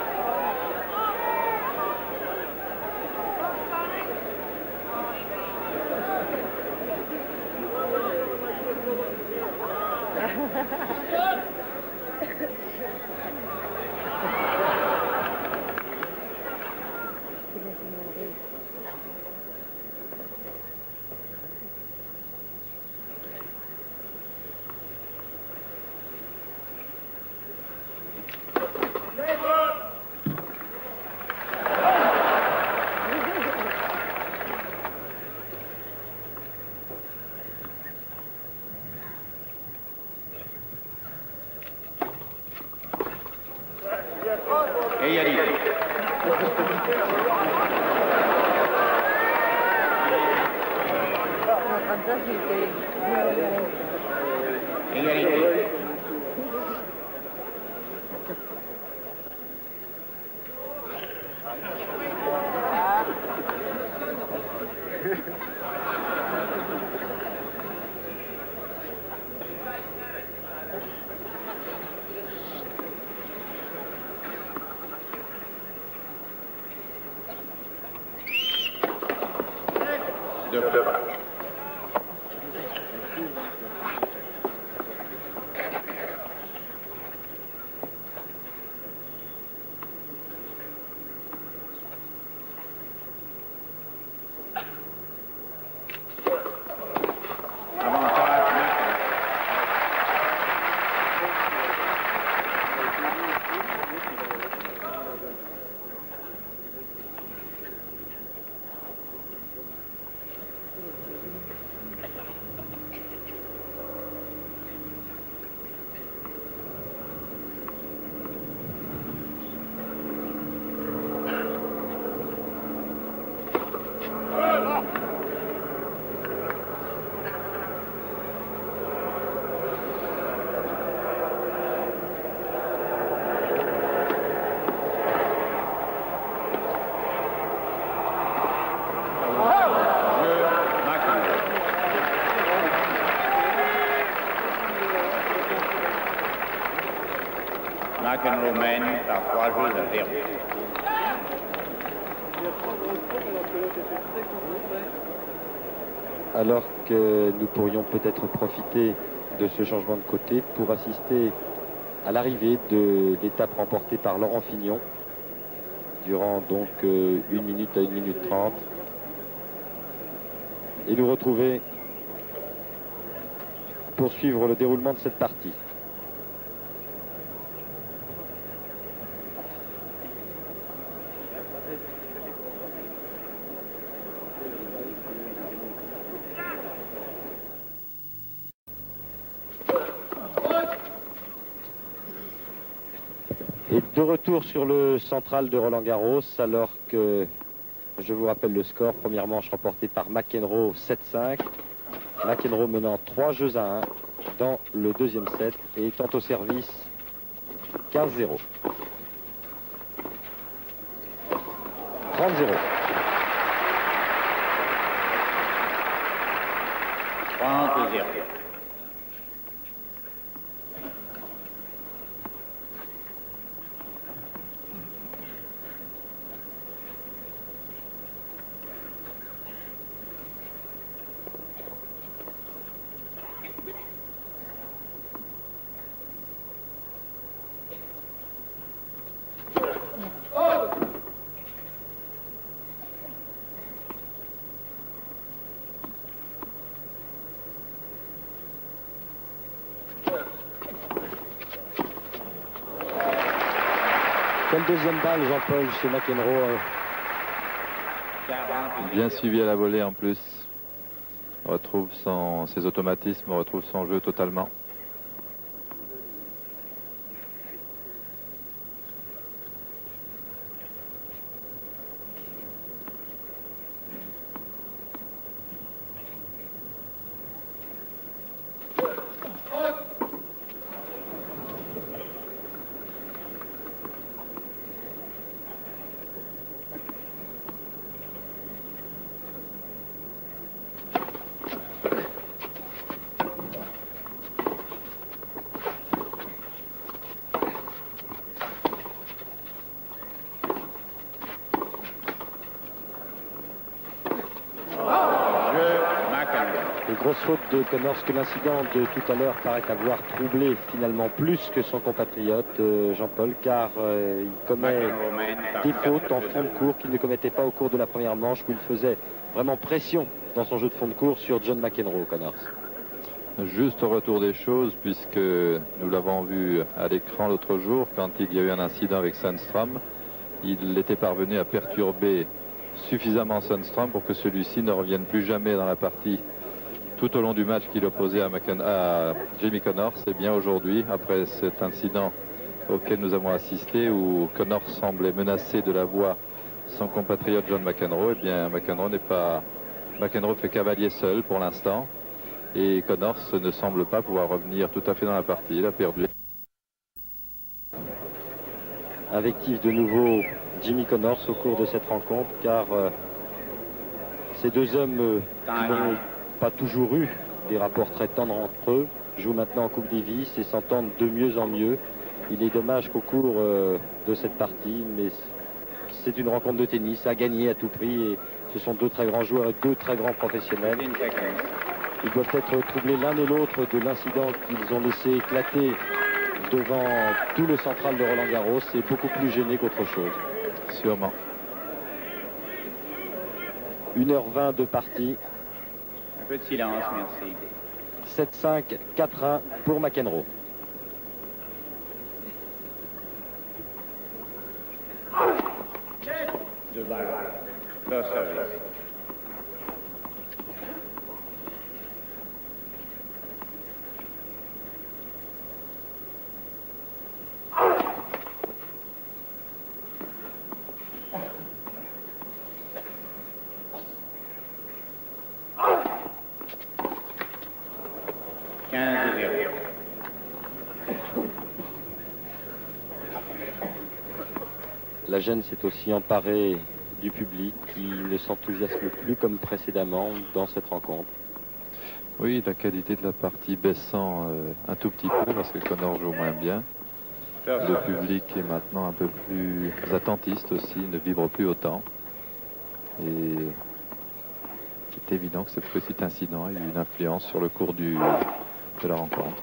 Égalité. Égalité. Deux. McEnroe mène par 3 jeux à 0. Alors que nous pourrions peut-être profiter de ce changement de côté pour assister à l'arrivée de l'étape remportée par Laurent Fignon durant donc 1 minute à 1 minute 30 et nous retrouver pour suivre le déroulement de cette partie. Et de retour sur le central de Roland-Garros, alors que je vous rappelle le score. Première manche remportée par McEnroe 7-5. McEnroe menant 3 jeux à 1 dans le deuxième set et étant au service 15-0. 30-0. 30-0. Quelle deuxième balle, Jean-Paul, chez McEnroe? Bien suivi à la volée en plus. Retrouve ses automatismes, retrouve son jeu totalement. Grosse faute de Connors, que l'incident de tout à l'heure paraît avoir troublé finalement plus que son compatriote Jean-Paul, car il commet des fautes en fond de cours qu'il ne commettait pas au cours de la première manche, où il faisait vraiment pression dans son jeu de fond de cours sur John McEnroe, Connors. Juste au retour des choses, puisque nous l'avons vu à l'écran l'autre jour, quand il y a eu un incident avec Sundström, il était parvenu à perturber suffisamment Sundström pour que celui-ci ne revienne plus jamais dans la partie tout au long du match qu'il opposait à Jimmy Connors. Et bien aujourd'hui, après cet incident auquel nous avons assisté, où Connors semblait menacer de la voix son compatriote John McEnroe, et bien McEnroe fait cavalier seul pour l'instant, et Connors ne semble pas pouvoir revenir tout à fait dans la partie. Il a perdu. Invective de nouveau Jimmy Connors au cours de cette rencontre, car ces deux hommes qui n'ont pas toujours eu des rapports très tendres entre eux jouent maintenant en Coupe Davis et s'entendent de mieux en mieux. Il est dommage qu'au cours de cette partie, mais c'est une rencontre de tennis à gagner à tout prix, et ce sont deux très grands joueurs et deux très grands professionnels. Ils doivent être troublés l'un et l'autre de l'incident qu'ils ont laissé éclater devant tout le central de Roland Garros, et beaucoup plus gênés qu'autre chose. Sûrement. 1h20 de partie. Un peu de silence, merci. 7-5, 4-1 pour McEnroe. Deux balles. First service. La gêne s'est aussi emparée du public, qui ne s'enthousiasme plus comme précédemment dans cette rencontre. Oui, la qualité de la partie baissant un tout petit peu, parce que Connors joue moins bien. Le public est maintenant un peu plus attentiste aussi, ne vibre plus autant. Et c'est évident que ce petit incident a eu une influence sur le cours de la rencontre.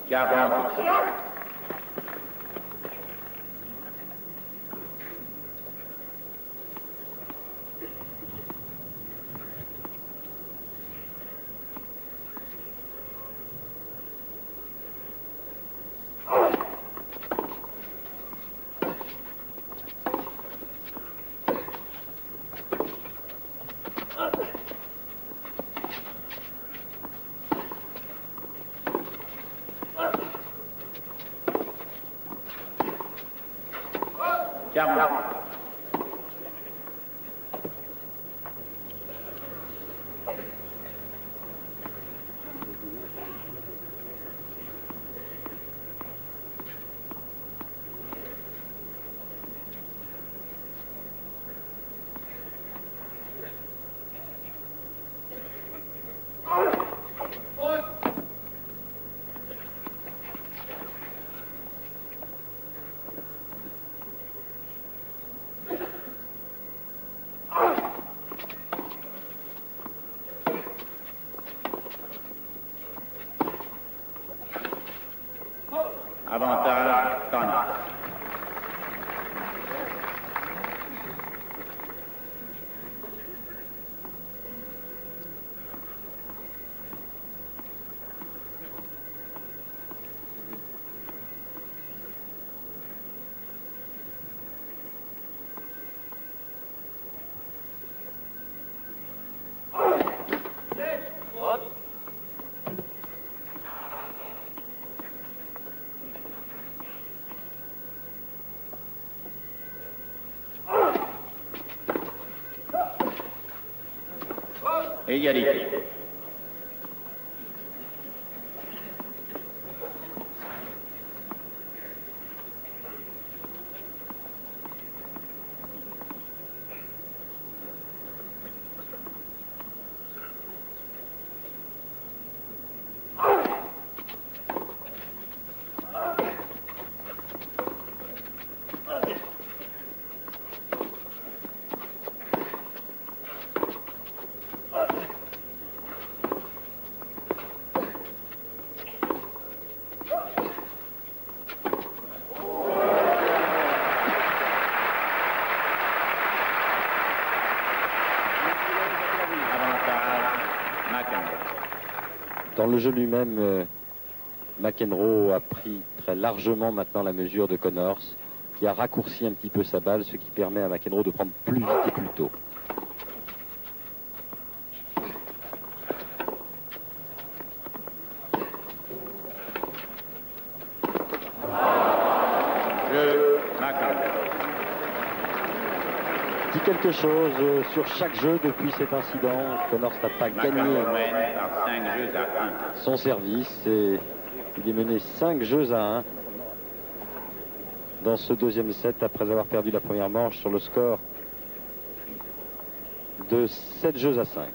40. Avantage, Connors. Égalité. Dans le jeu lui-même, McEnroe a pris très largement maintenant la mesure de Connors, qui a raccourci un petit peu sa balle, ce qui permet à McEnroe de prendre plus vite et plus tôt. Dit quelque chose sur chaque jeu depuis cet incident. Connors n'a pas gagné son service et il est mené 5 jeux à 1 dans ce deuxième set après avoir perdu la première manche sur le score de 7 jeux à 5.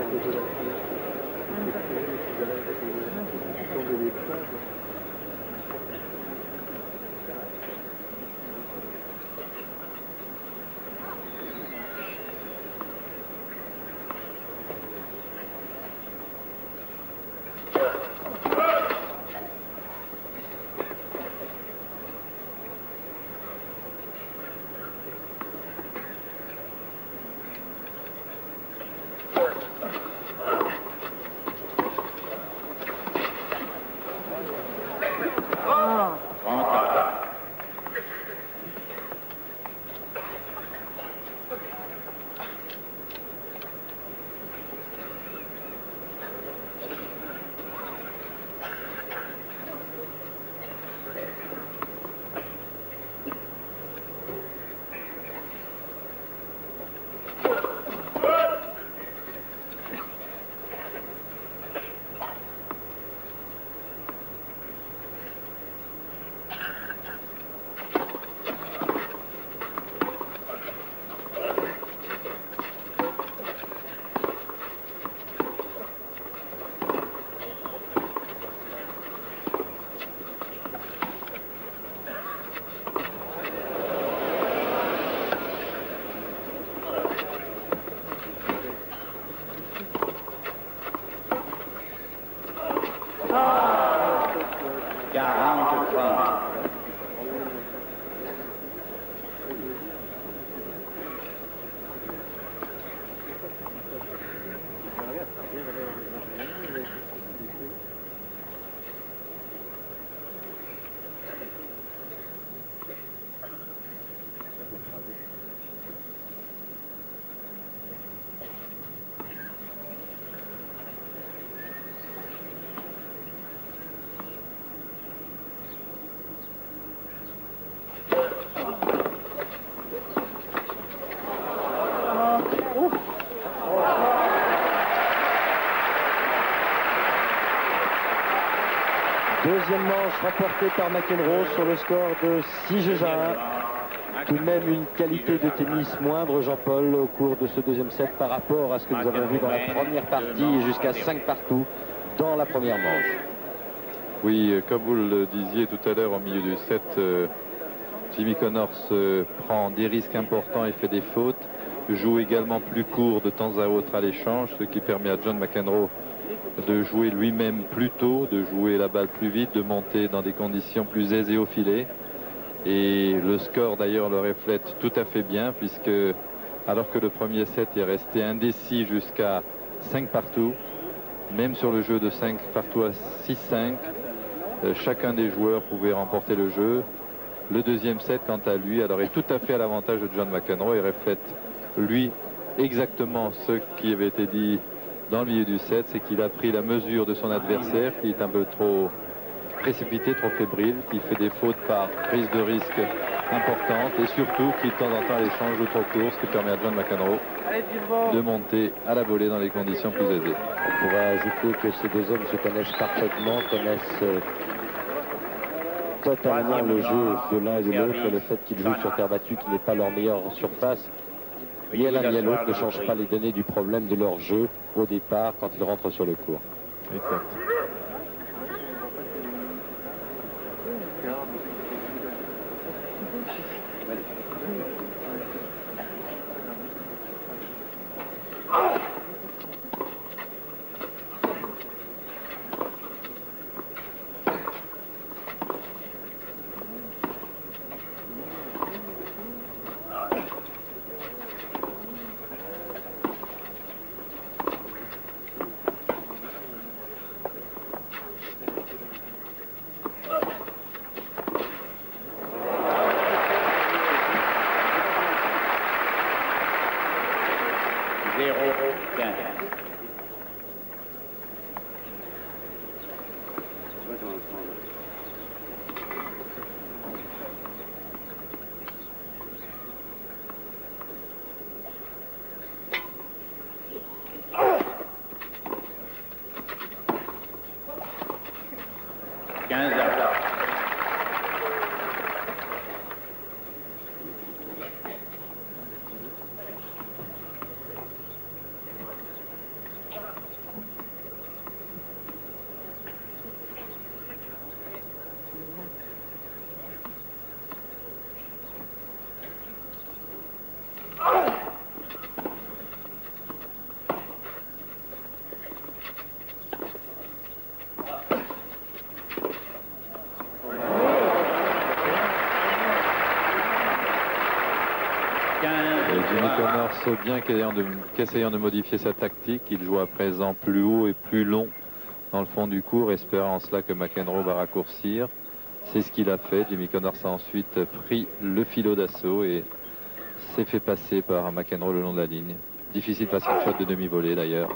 Deuxième manche remportée par McEnroe sur le score de 6 jeux à 1. Tout de même une qualité de tennis moindre, Jean-Paul, au cours de ce deuxième set par rapport à ce que nous avons vu dans la première partie, jusqu'à 5 partout dans la première manche. Oui, comme vous le disiez tout à l'heure au milieu du set, Jimmy Connors prend des risques importants et fait des fautes, joue également plus court de temps à autre à l'échange, ce qui permet à John McEnroe de jouer lui-même plus tôt, de jouer la balle plus vite, de monter dans des conditions plus aisées au filet. Et le score d'ailleurs le reflète tout à fait bien, puisque alors que le premier set est resté indécis jusqu'à 5 partout, même sur le jeu de 5 partout à 6-5, chacun des joueurs pouvait remporter le jeu. Le deuxième set, quant à lui, alors est tout à fait à l'avantage de John McEnroe et reflète lui exactement ce qui avait été dit dans le milieu du set, c'est qu'il a pris la mesure de son adversaire qui est un peu trop précipité, trop fébrile, qui fait des fautes par prise de risque importante et surtout qui de temps en temps à l'échange joue trop court, ce qui permet à John McEnroe de monter à la volée dans les conditions plus aisées. On pourrait ajouter que ces deux hommes se connaissent parfaitement, connaissent totalement le jeu de l'un et de l'autre, le fait qu'ils jouent sur terre battue qui n'est pas leur meilleure surface. Ni l'un ni l'autre ne change pas les données du problème de leur jeu au départ quand ils rentrent sur le court. Exact. Et Jimmy Connors, bien qu'essayant de modifier sa tactique, il joue à présent plus haut et plus long dans le fond du cours, espérant en cela que McEnroe va raccourcir. C'est ce qu'il a fait. Jimmy Connors a ensuite pris le filot d'assaut et s'est fait passer par McEnroe le long de la ligne. Difficile de passer une shot de demi-volée d'ailleurs.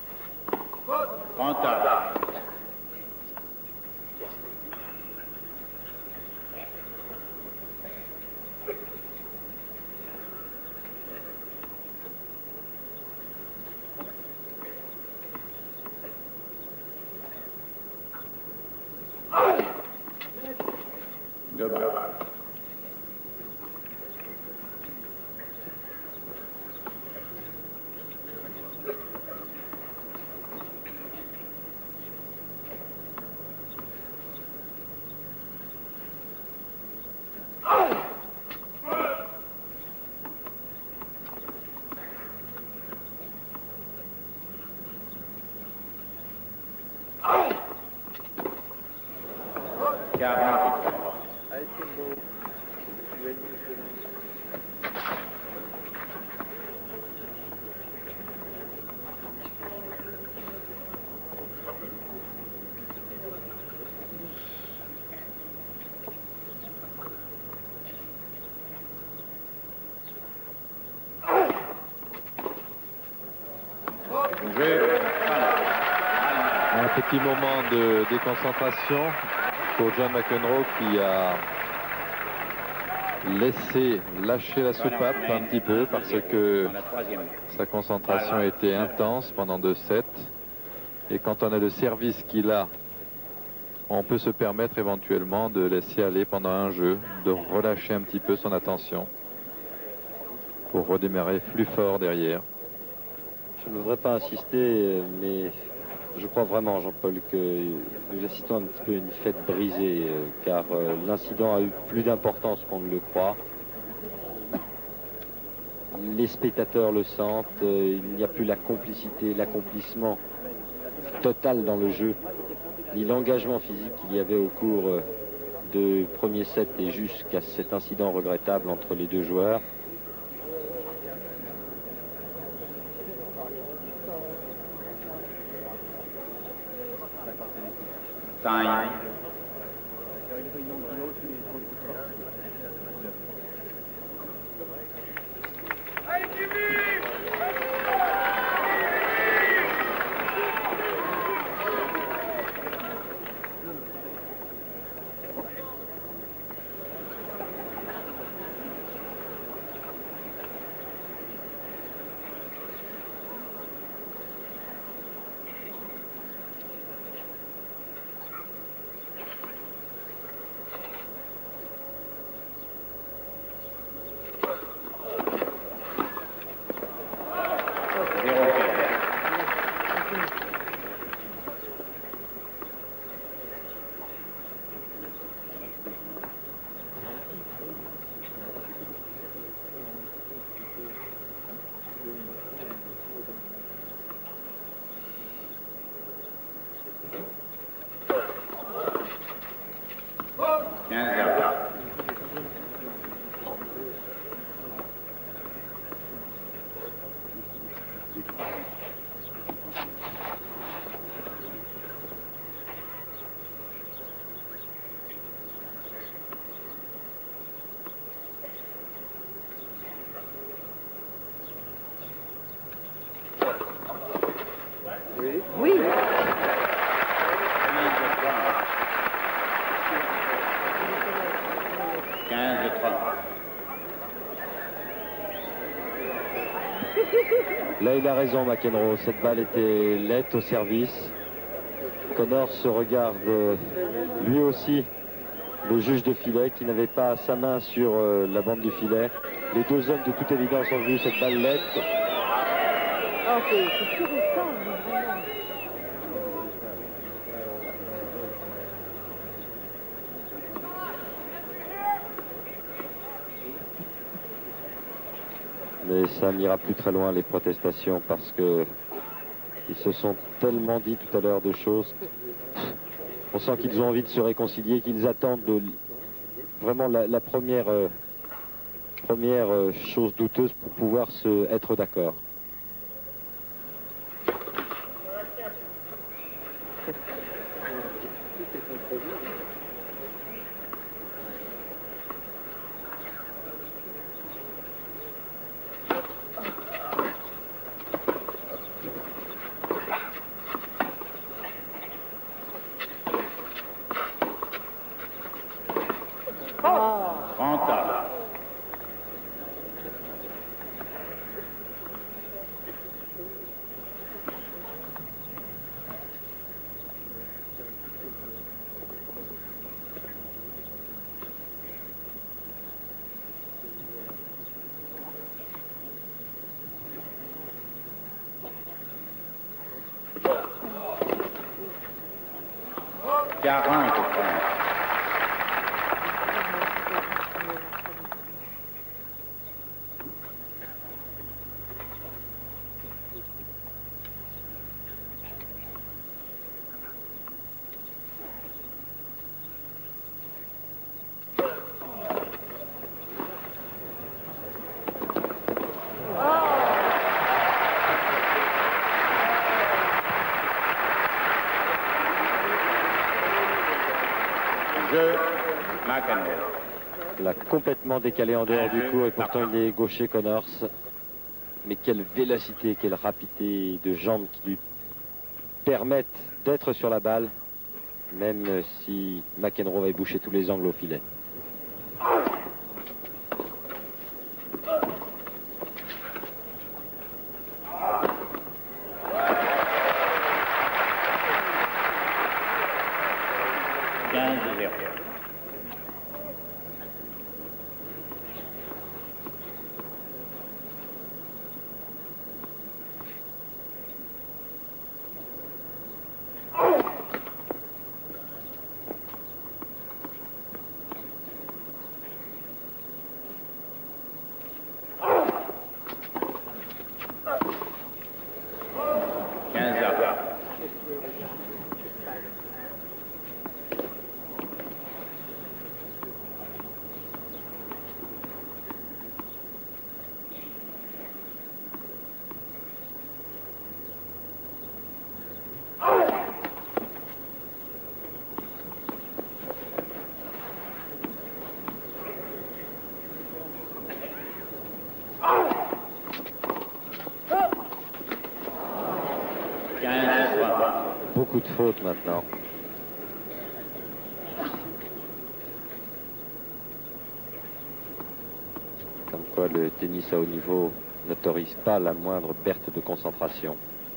Un petit moment de déconcentration pour John McEnroe qui a laissé lâcher la soupape un petit peu parce que sa concentration était intense pendant 2 sets. Et quand on a le service qu'il a, on peut se permettre éventuellement de laisser aller pendant un jeu, de relâcher un petit peu son attention pour redémarrer plus fort derrière. Je ne voudrais pas insister, mais je crois vraiment, Jean-Paul, que nous assistons un petit peu à une fête brisée, car l'incident a eu plus d'importance qu'on ne le croit. Les spectateurs le sentent, il n'y a plus la complicité, l'accomplissement total dans le jeu, ni l'engagement physique qu'il y avait au cours de premier set et jusqu'à cet incident regrettable entre les deux joueurs. Time. Oui. Là, il a raison, McEnroe. Cette balle était laide au service. Connors se regarde lui aussi le juge de filet qui n'avait pas sa main sur la bande du filet. Les deux hommes de toute évidence ont vu cette balle laide. Oh, c'est tout récent, vraiment. Mais ça n'ira plus très loin, les protestations, parce que ils se sont tellement dit tout à l'heure de choses. On sent qu'ils ont envie de se réconcilier, qu'ils attendent vraiment la première première chose douteuse pour pouvoir être d'accord. Rentable. Quarante. Il a complètement décalé en dehors du cours et pourtant il est gaucher Connors. Mais quelle vélocité, quelle rapidité de jambes qui lui permettent d'être sur la balle, même si McEnroe va boucher tous les angles au filet. Beaucoup de fautes maintenant. Comme quoi le tennis à haut niveau n'autorise pas la moindre perte de concentration.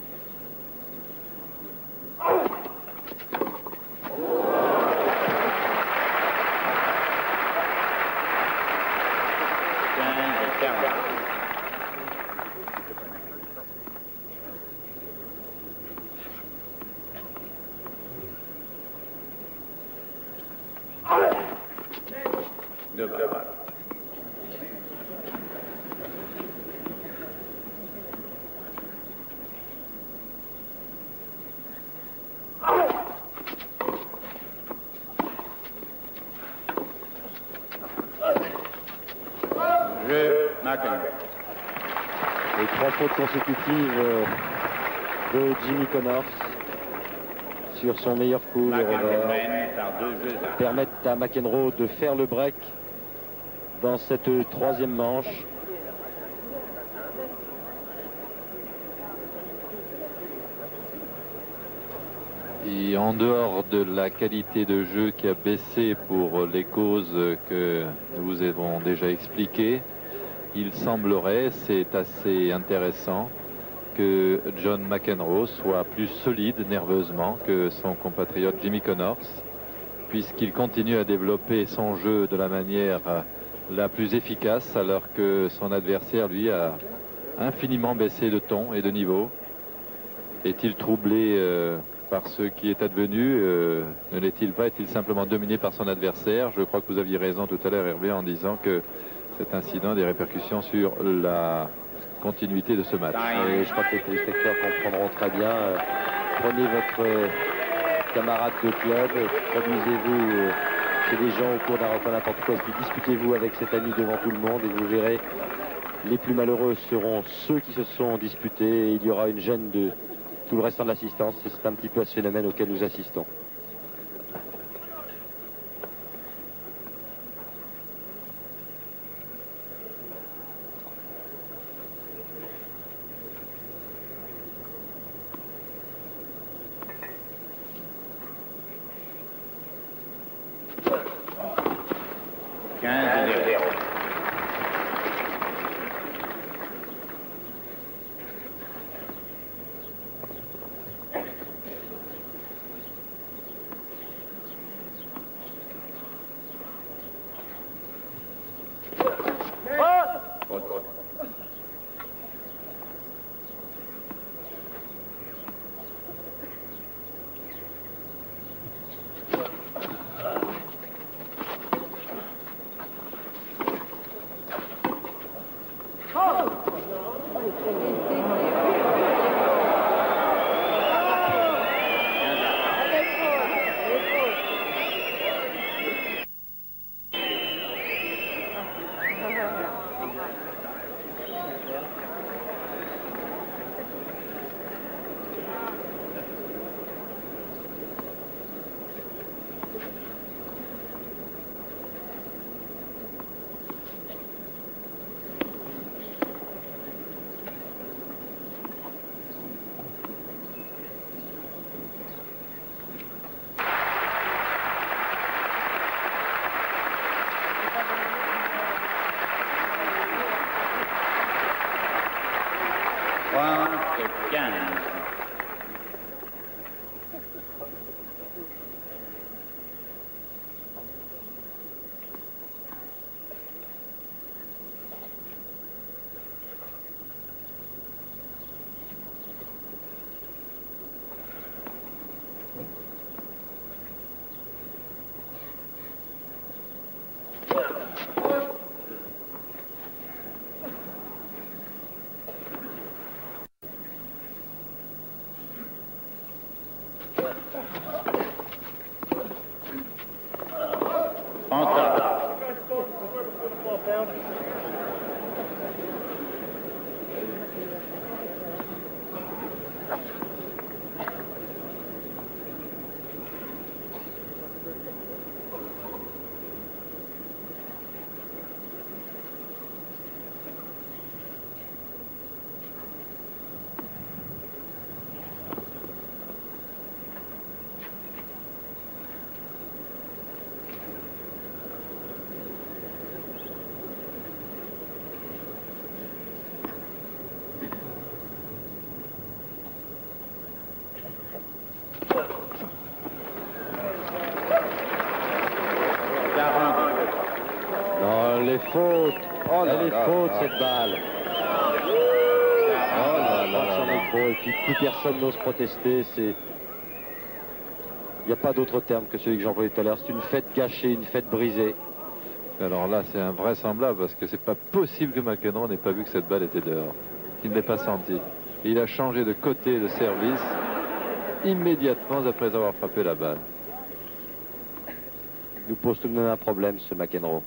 Les 3 fautes consécutives de Jimmy Connors sur son meilleur coup, le revers, permettent à McEnroe de faire le break dans cette 3e manche. Et en dehors de la qualité de jeu qui a baissé pour les causes que nous vous avons déjà expliquées, il semblerait, c'est assez intéressant, que John McEnroe soit plus solide nerveusement que son compatriote Jimmy Connors, puisqu'il continue à développer son jeu de la manière la plus efficace, alors que son adversaire, lui, a infiniment baissé de ton et de niveau. Est-il troublé par ce qui est advenu? Ne l'est-il pas? Est-il simplement dominé par son adversaire? Je crois que vous aviez raison tout à l'heure, Hervé, en disant que cet incident a des répercussions sur la continuité de ce match. Et je crois que les téléspectateurs comprendront très bien. Prenez votre camarade de club, produisez-vous chez les gens au cours d'un repas n'importe quoi. Puis disputez-vous avec cet ami devant tout le monde et vous verrez, les plus malheureux seront ceux qui se sont disputés et il y aura une gêne de tout le restant de l'assistance. C'est un petit peu à ce phénomène auquel nous assistons. Les fautes. Oh là, elle est faute cette balle. Oh là là, c'en est trop. Et puis plus personne n'ose protester. Il n'y a pas d'autre terme que celui que j'employais tout à l'heure. C'est une fête gâchée, une fête brisée. Alors là, c'est invraisemblable parce que c'est pas possible que McEnroe n'ait pas vu que cette balle était dehors. Il ne l'ait pas senti. Et il a changé de côté de service immédiatement après avoir frappé la balle. Il nous pose tout de même un problème, ce McEnroe.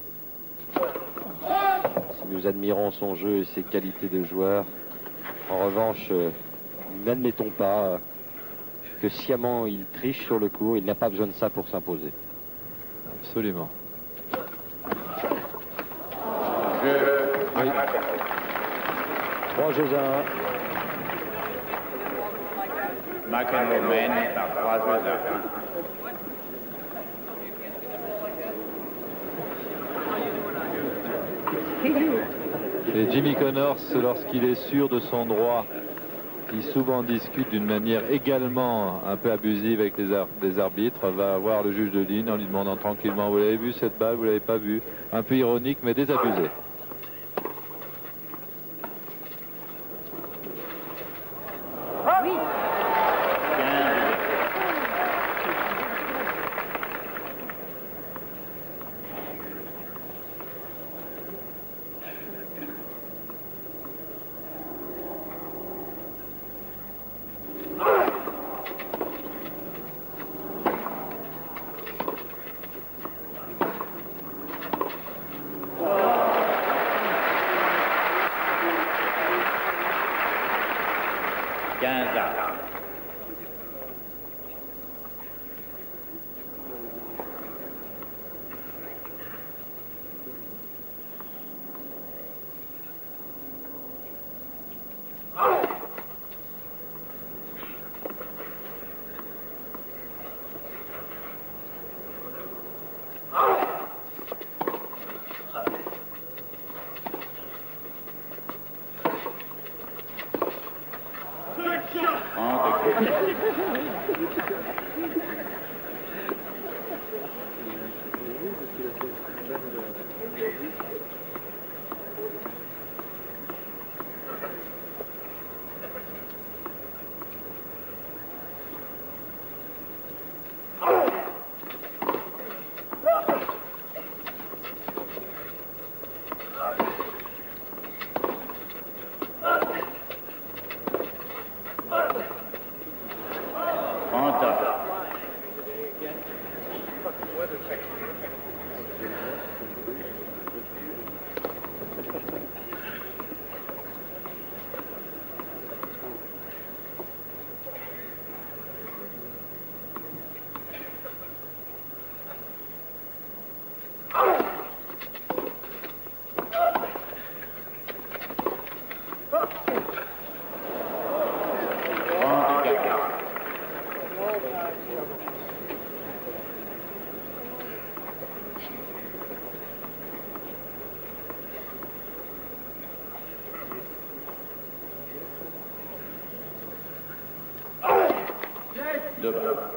Nous admirons son jeu et ses qualités de joueur. En revanche, n'admettons pas que sciemment il triche sur le court. Il n'a pas besoin de ça pour s'imposer. Absolument. Oui. 3 jeux à 1. McEnroe mène par 3 jeux à 1. Et Jimmy Connors, lorsqu'il est sûr de son droit, qui souvent discute d'une manière également un peu abusive avec les arbitres, va voir le juge de ligne en lui demandant tranquillement: vous l'avez vu cette balle, vous l'avez pas vu? Un peu ironique mais désabusé. Oui. 15 2 balles.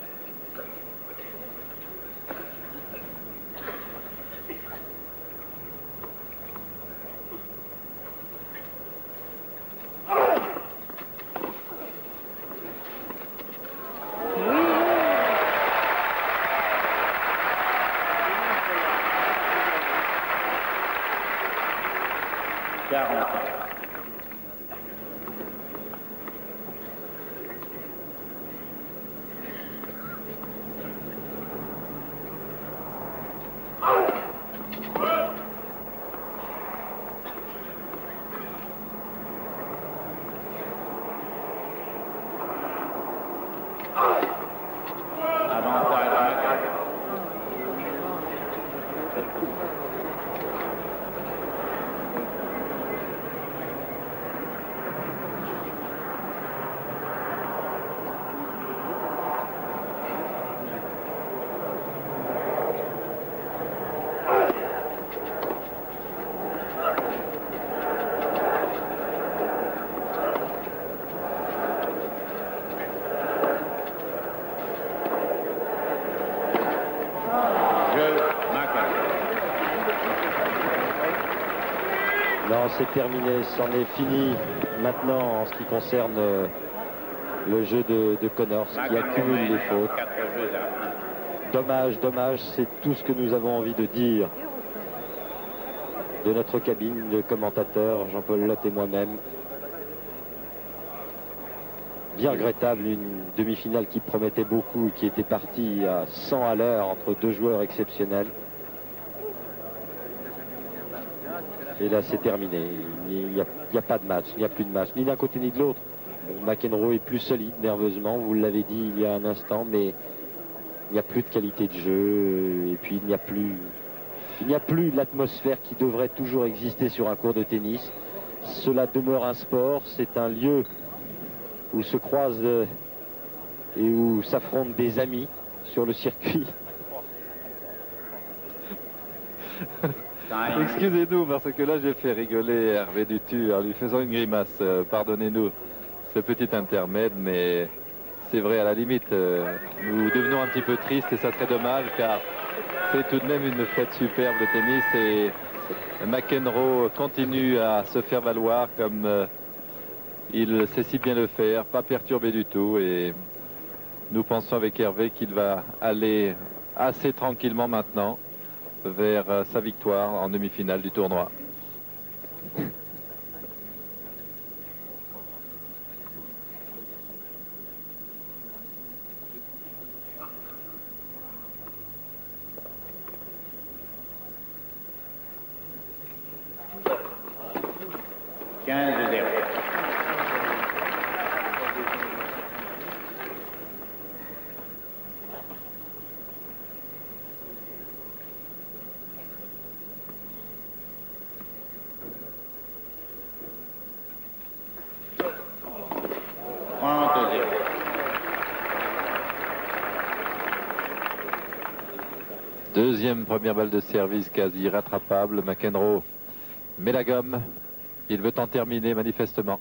Non, c'est terminé, c'en est fini maintenant en ce qui concerne le jeu de Connors qui accumule les fautes. Dommage, dommage, c'est tout ce que nous avons envie de dire de notre cabine de commentateurs, Jean-Paul Lotte et moi-même. Bien regrettable, une demi-finale qui promettait beaucoup et qui était partie à 100 à l'heure entre deux joueurs exceptionnels. Et là, c'est terminé. Il n'y a pas de match, il n'y a plus de match, ni d'un côté ni de l'autre. Bon, McEnroe est plus solide nerveusement, vous l'avez dit il y a un instant, mais il n'y a plus de qualité de jeu. Et puis, il n'y a plus l'atmosphère qui devrait toujours exister sur un court de tennis. Cela demeure un sport, c'est un lieu où se croisent et où s'affrontent des amis sur le circuit. Excusez-nous parce que là j'ai fait rigoler Hervé Dutu en lui faisant une grimace. Pardonnez-nous ce petit intermède, mais c'est vrai, à la limite nous devenons un petit peu tristes et ça serait dommage car c'est tout de même une fête superbe de tennis et McEnroe continue à se faire valoir comme il sait si bien le faire, pas perturbé du tout, et nous pensons avec Hervé qu'il va aller assez tranquillement maintenant vers sa victoire en demi-finale du tournoi. Deuxième première balle de service quasi rattrapable. McEnroe met la gomme. Il veut en terminer manifestement.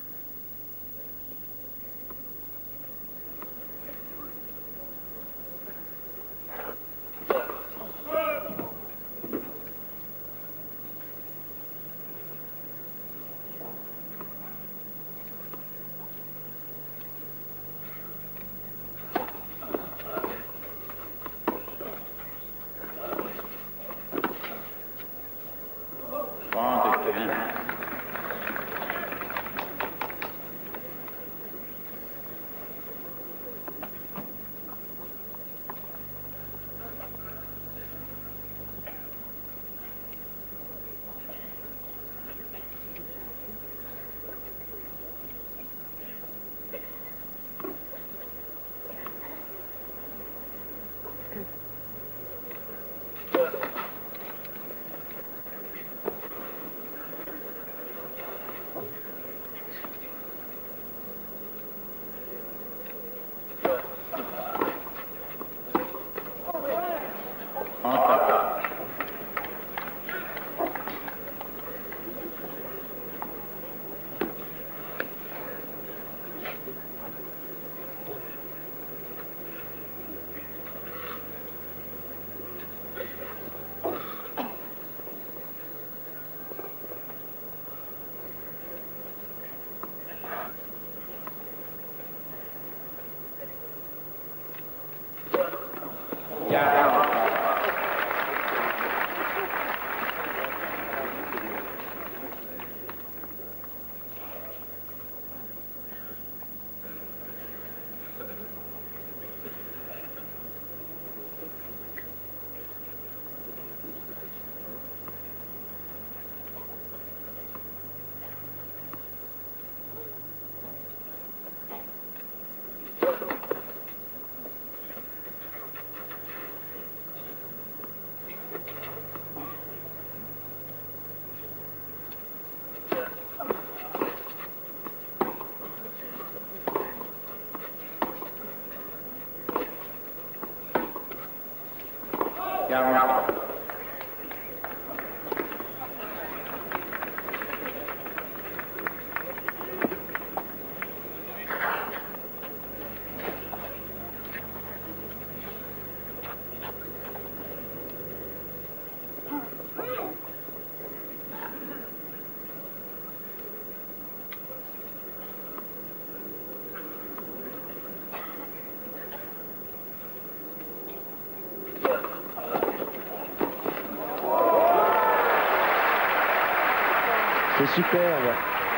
C'est superbe.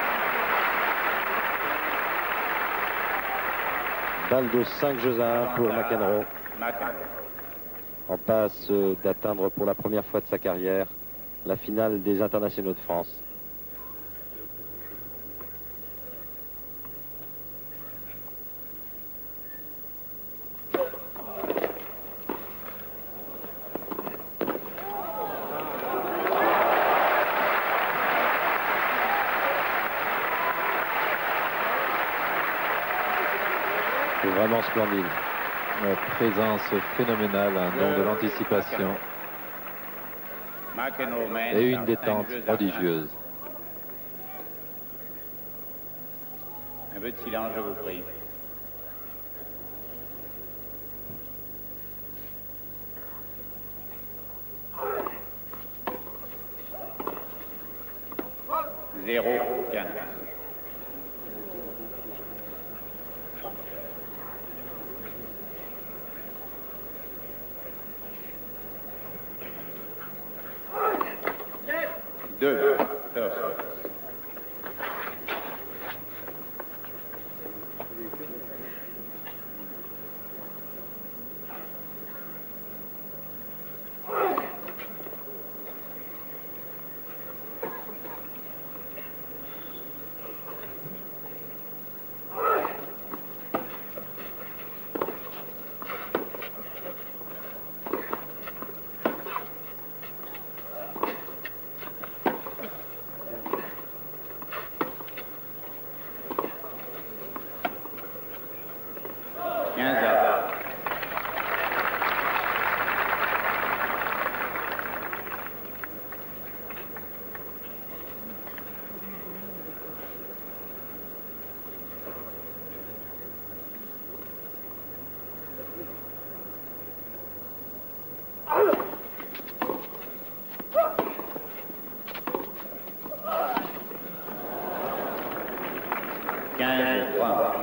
Balle de 5 jeux à 1 pour McEnroe. En passe d'atteindre pour la première fois de sa carrière la finale des internationaux de France. C'est vraiment splendide. Une présence phénoménale, un don de l'anticipation et une détente prodigieuse. Un peu de silence, je vous prie. Zéro, 15. Deux. 15-3.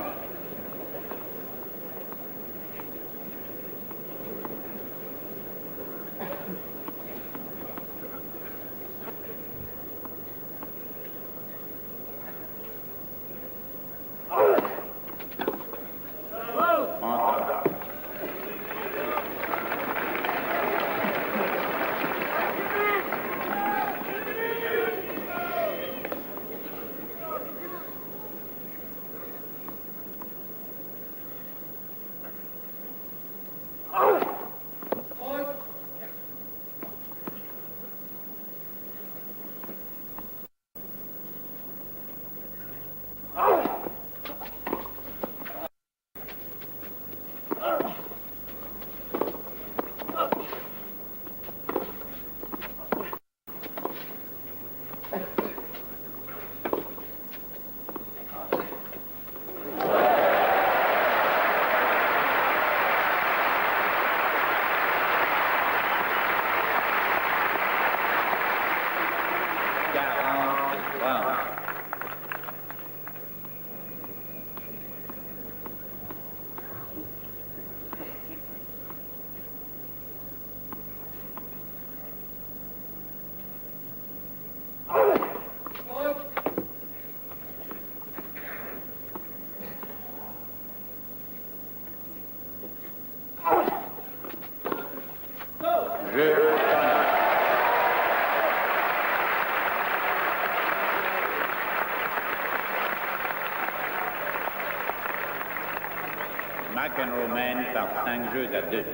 McEnroe mène par 5 jeux à 2.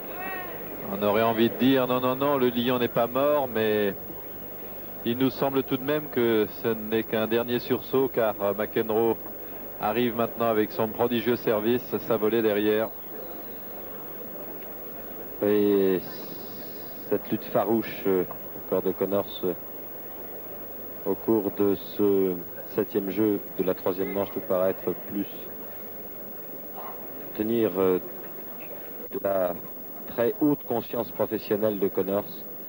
On aurait envie de dire non, non, non, le lion n'est pas mort, mais il nous semble tout de même que ce n'est qu'un dernier sursaut, car McEnroe arrive maintenant avec son prodigieux service, sa volée derrière. Et cette lutte farouche encore de Connors au cours de ce 7e jeu de la 3e manche peut paraître plus tenir de la très haute conscience professionnelle de Connors,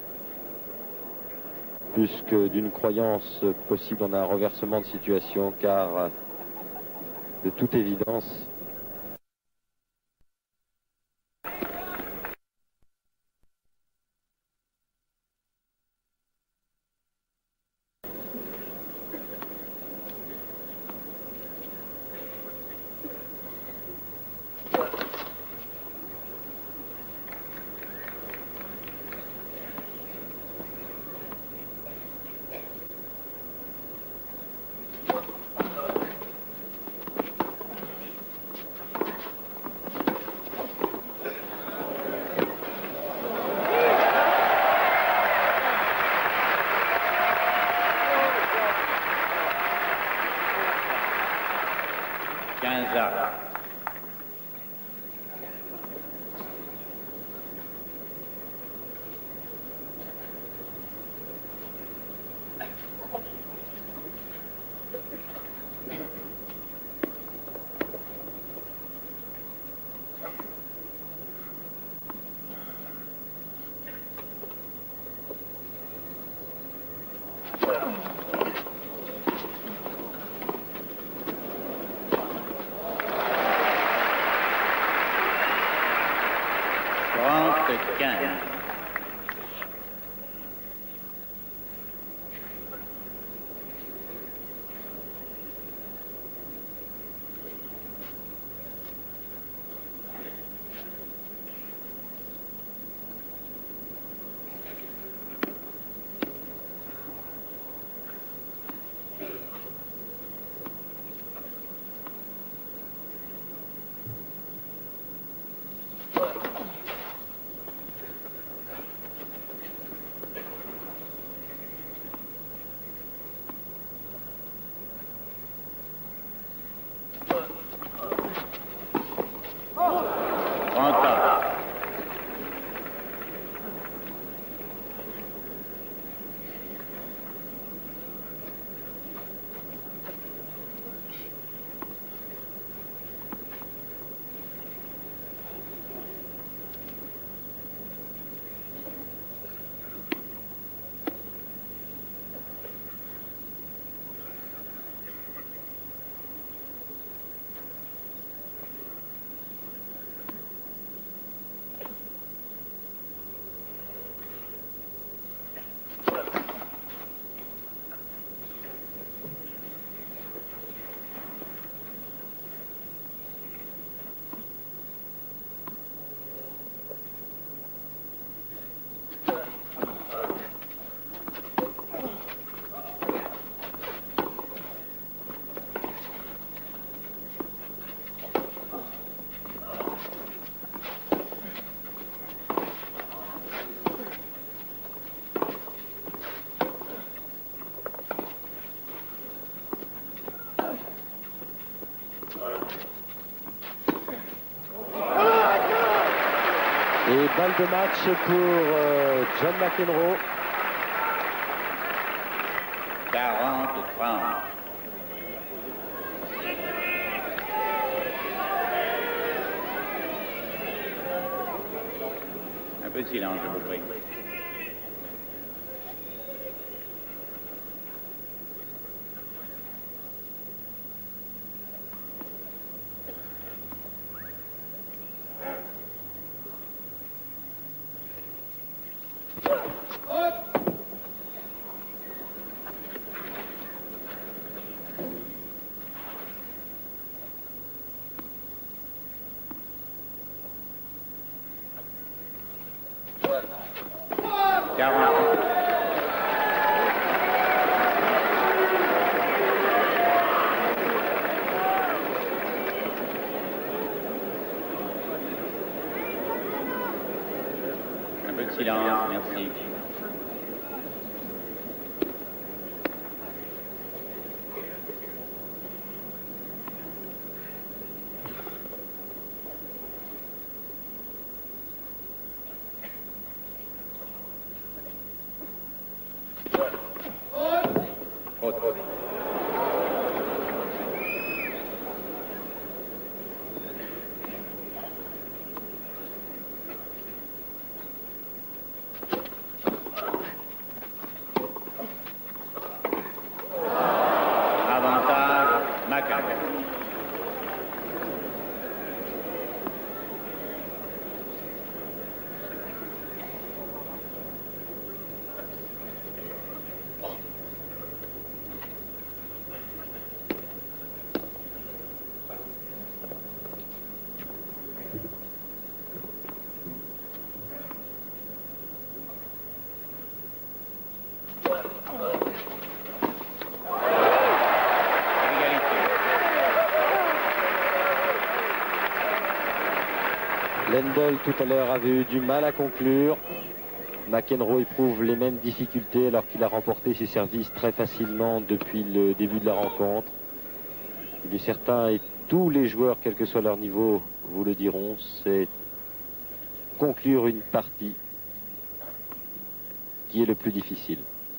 plus que d'une croyance possible en un renversement de situation, car de toute évidence balle de match pour John McEnroe. 40-30. Un peu de silence, je vous prie. Un peu de silence, merci. Avantage, McEnroe. Lendl tout à l'heure avait eu du mal à conclure. McEnroe éprouve les mêmes difficultés alors qu'il a remporté ses services très facilement depuis le début de la rencontre. Il est certain, et tous les joueurs, quel que soit leur niveau, vous le diront, c'est conclure une partie qui est le plus difficile.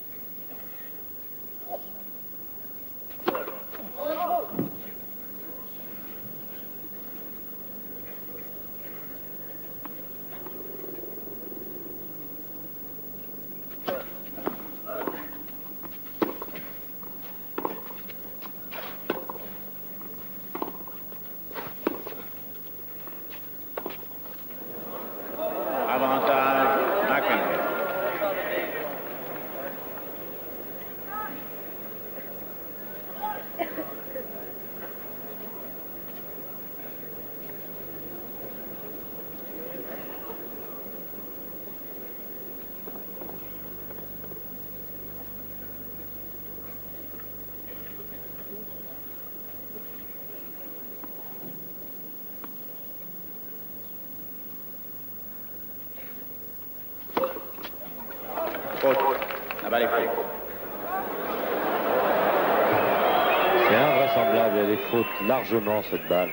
Avantage, McEnroe. La balle est faute. C'est invraisemblable, elle est faute largement cette balle.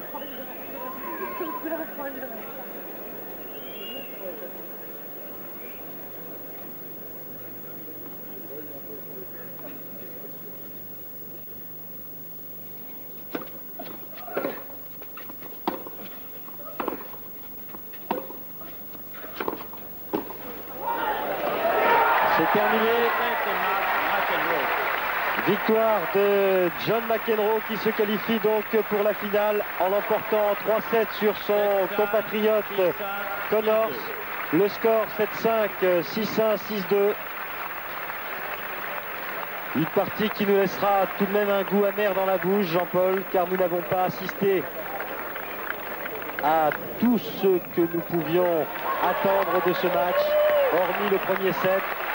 C'est terminé. Victoire de John McEnroe qui se qualifie donc pour la finale en l'emportant 3-7 sur son compatriote Connors. Le score 7-5, 6-1, 6-2. Une partie qui nous laissera tout de même un goût amer dans la bouche, Jean-Paul, car nous n'avons pas assisté à tout ce que nous pouvions attendre de ce match, hormis le premier set.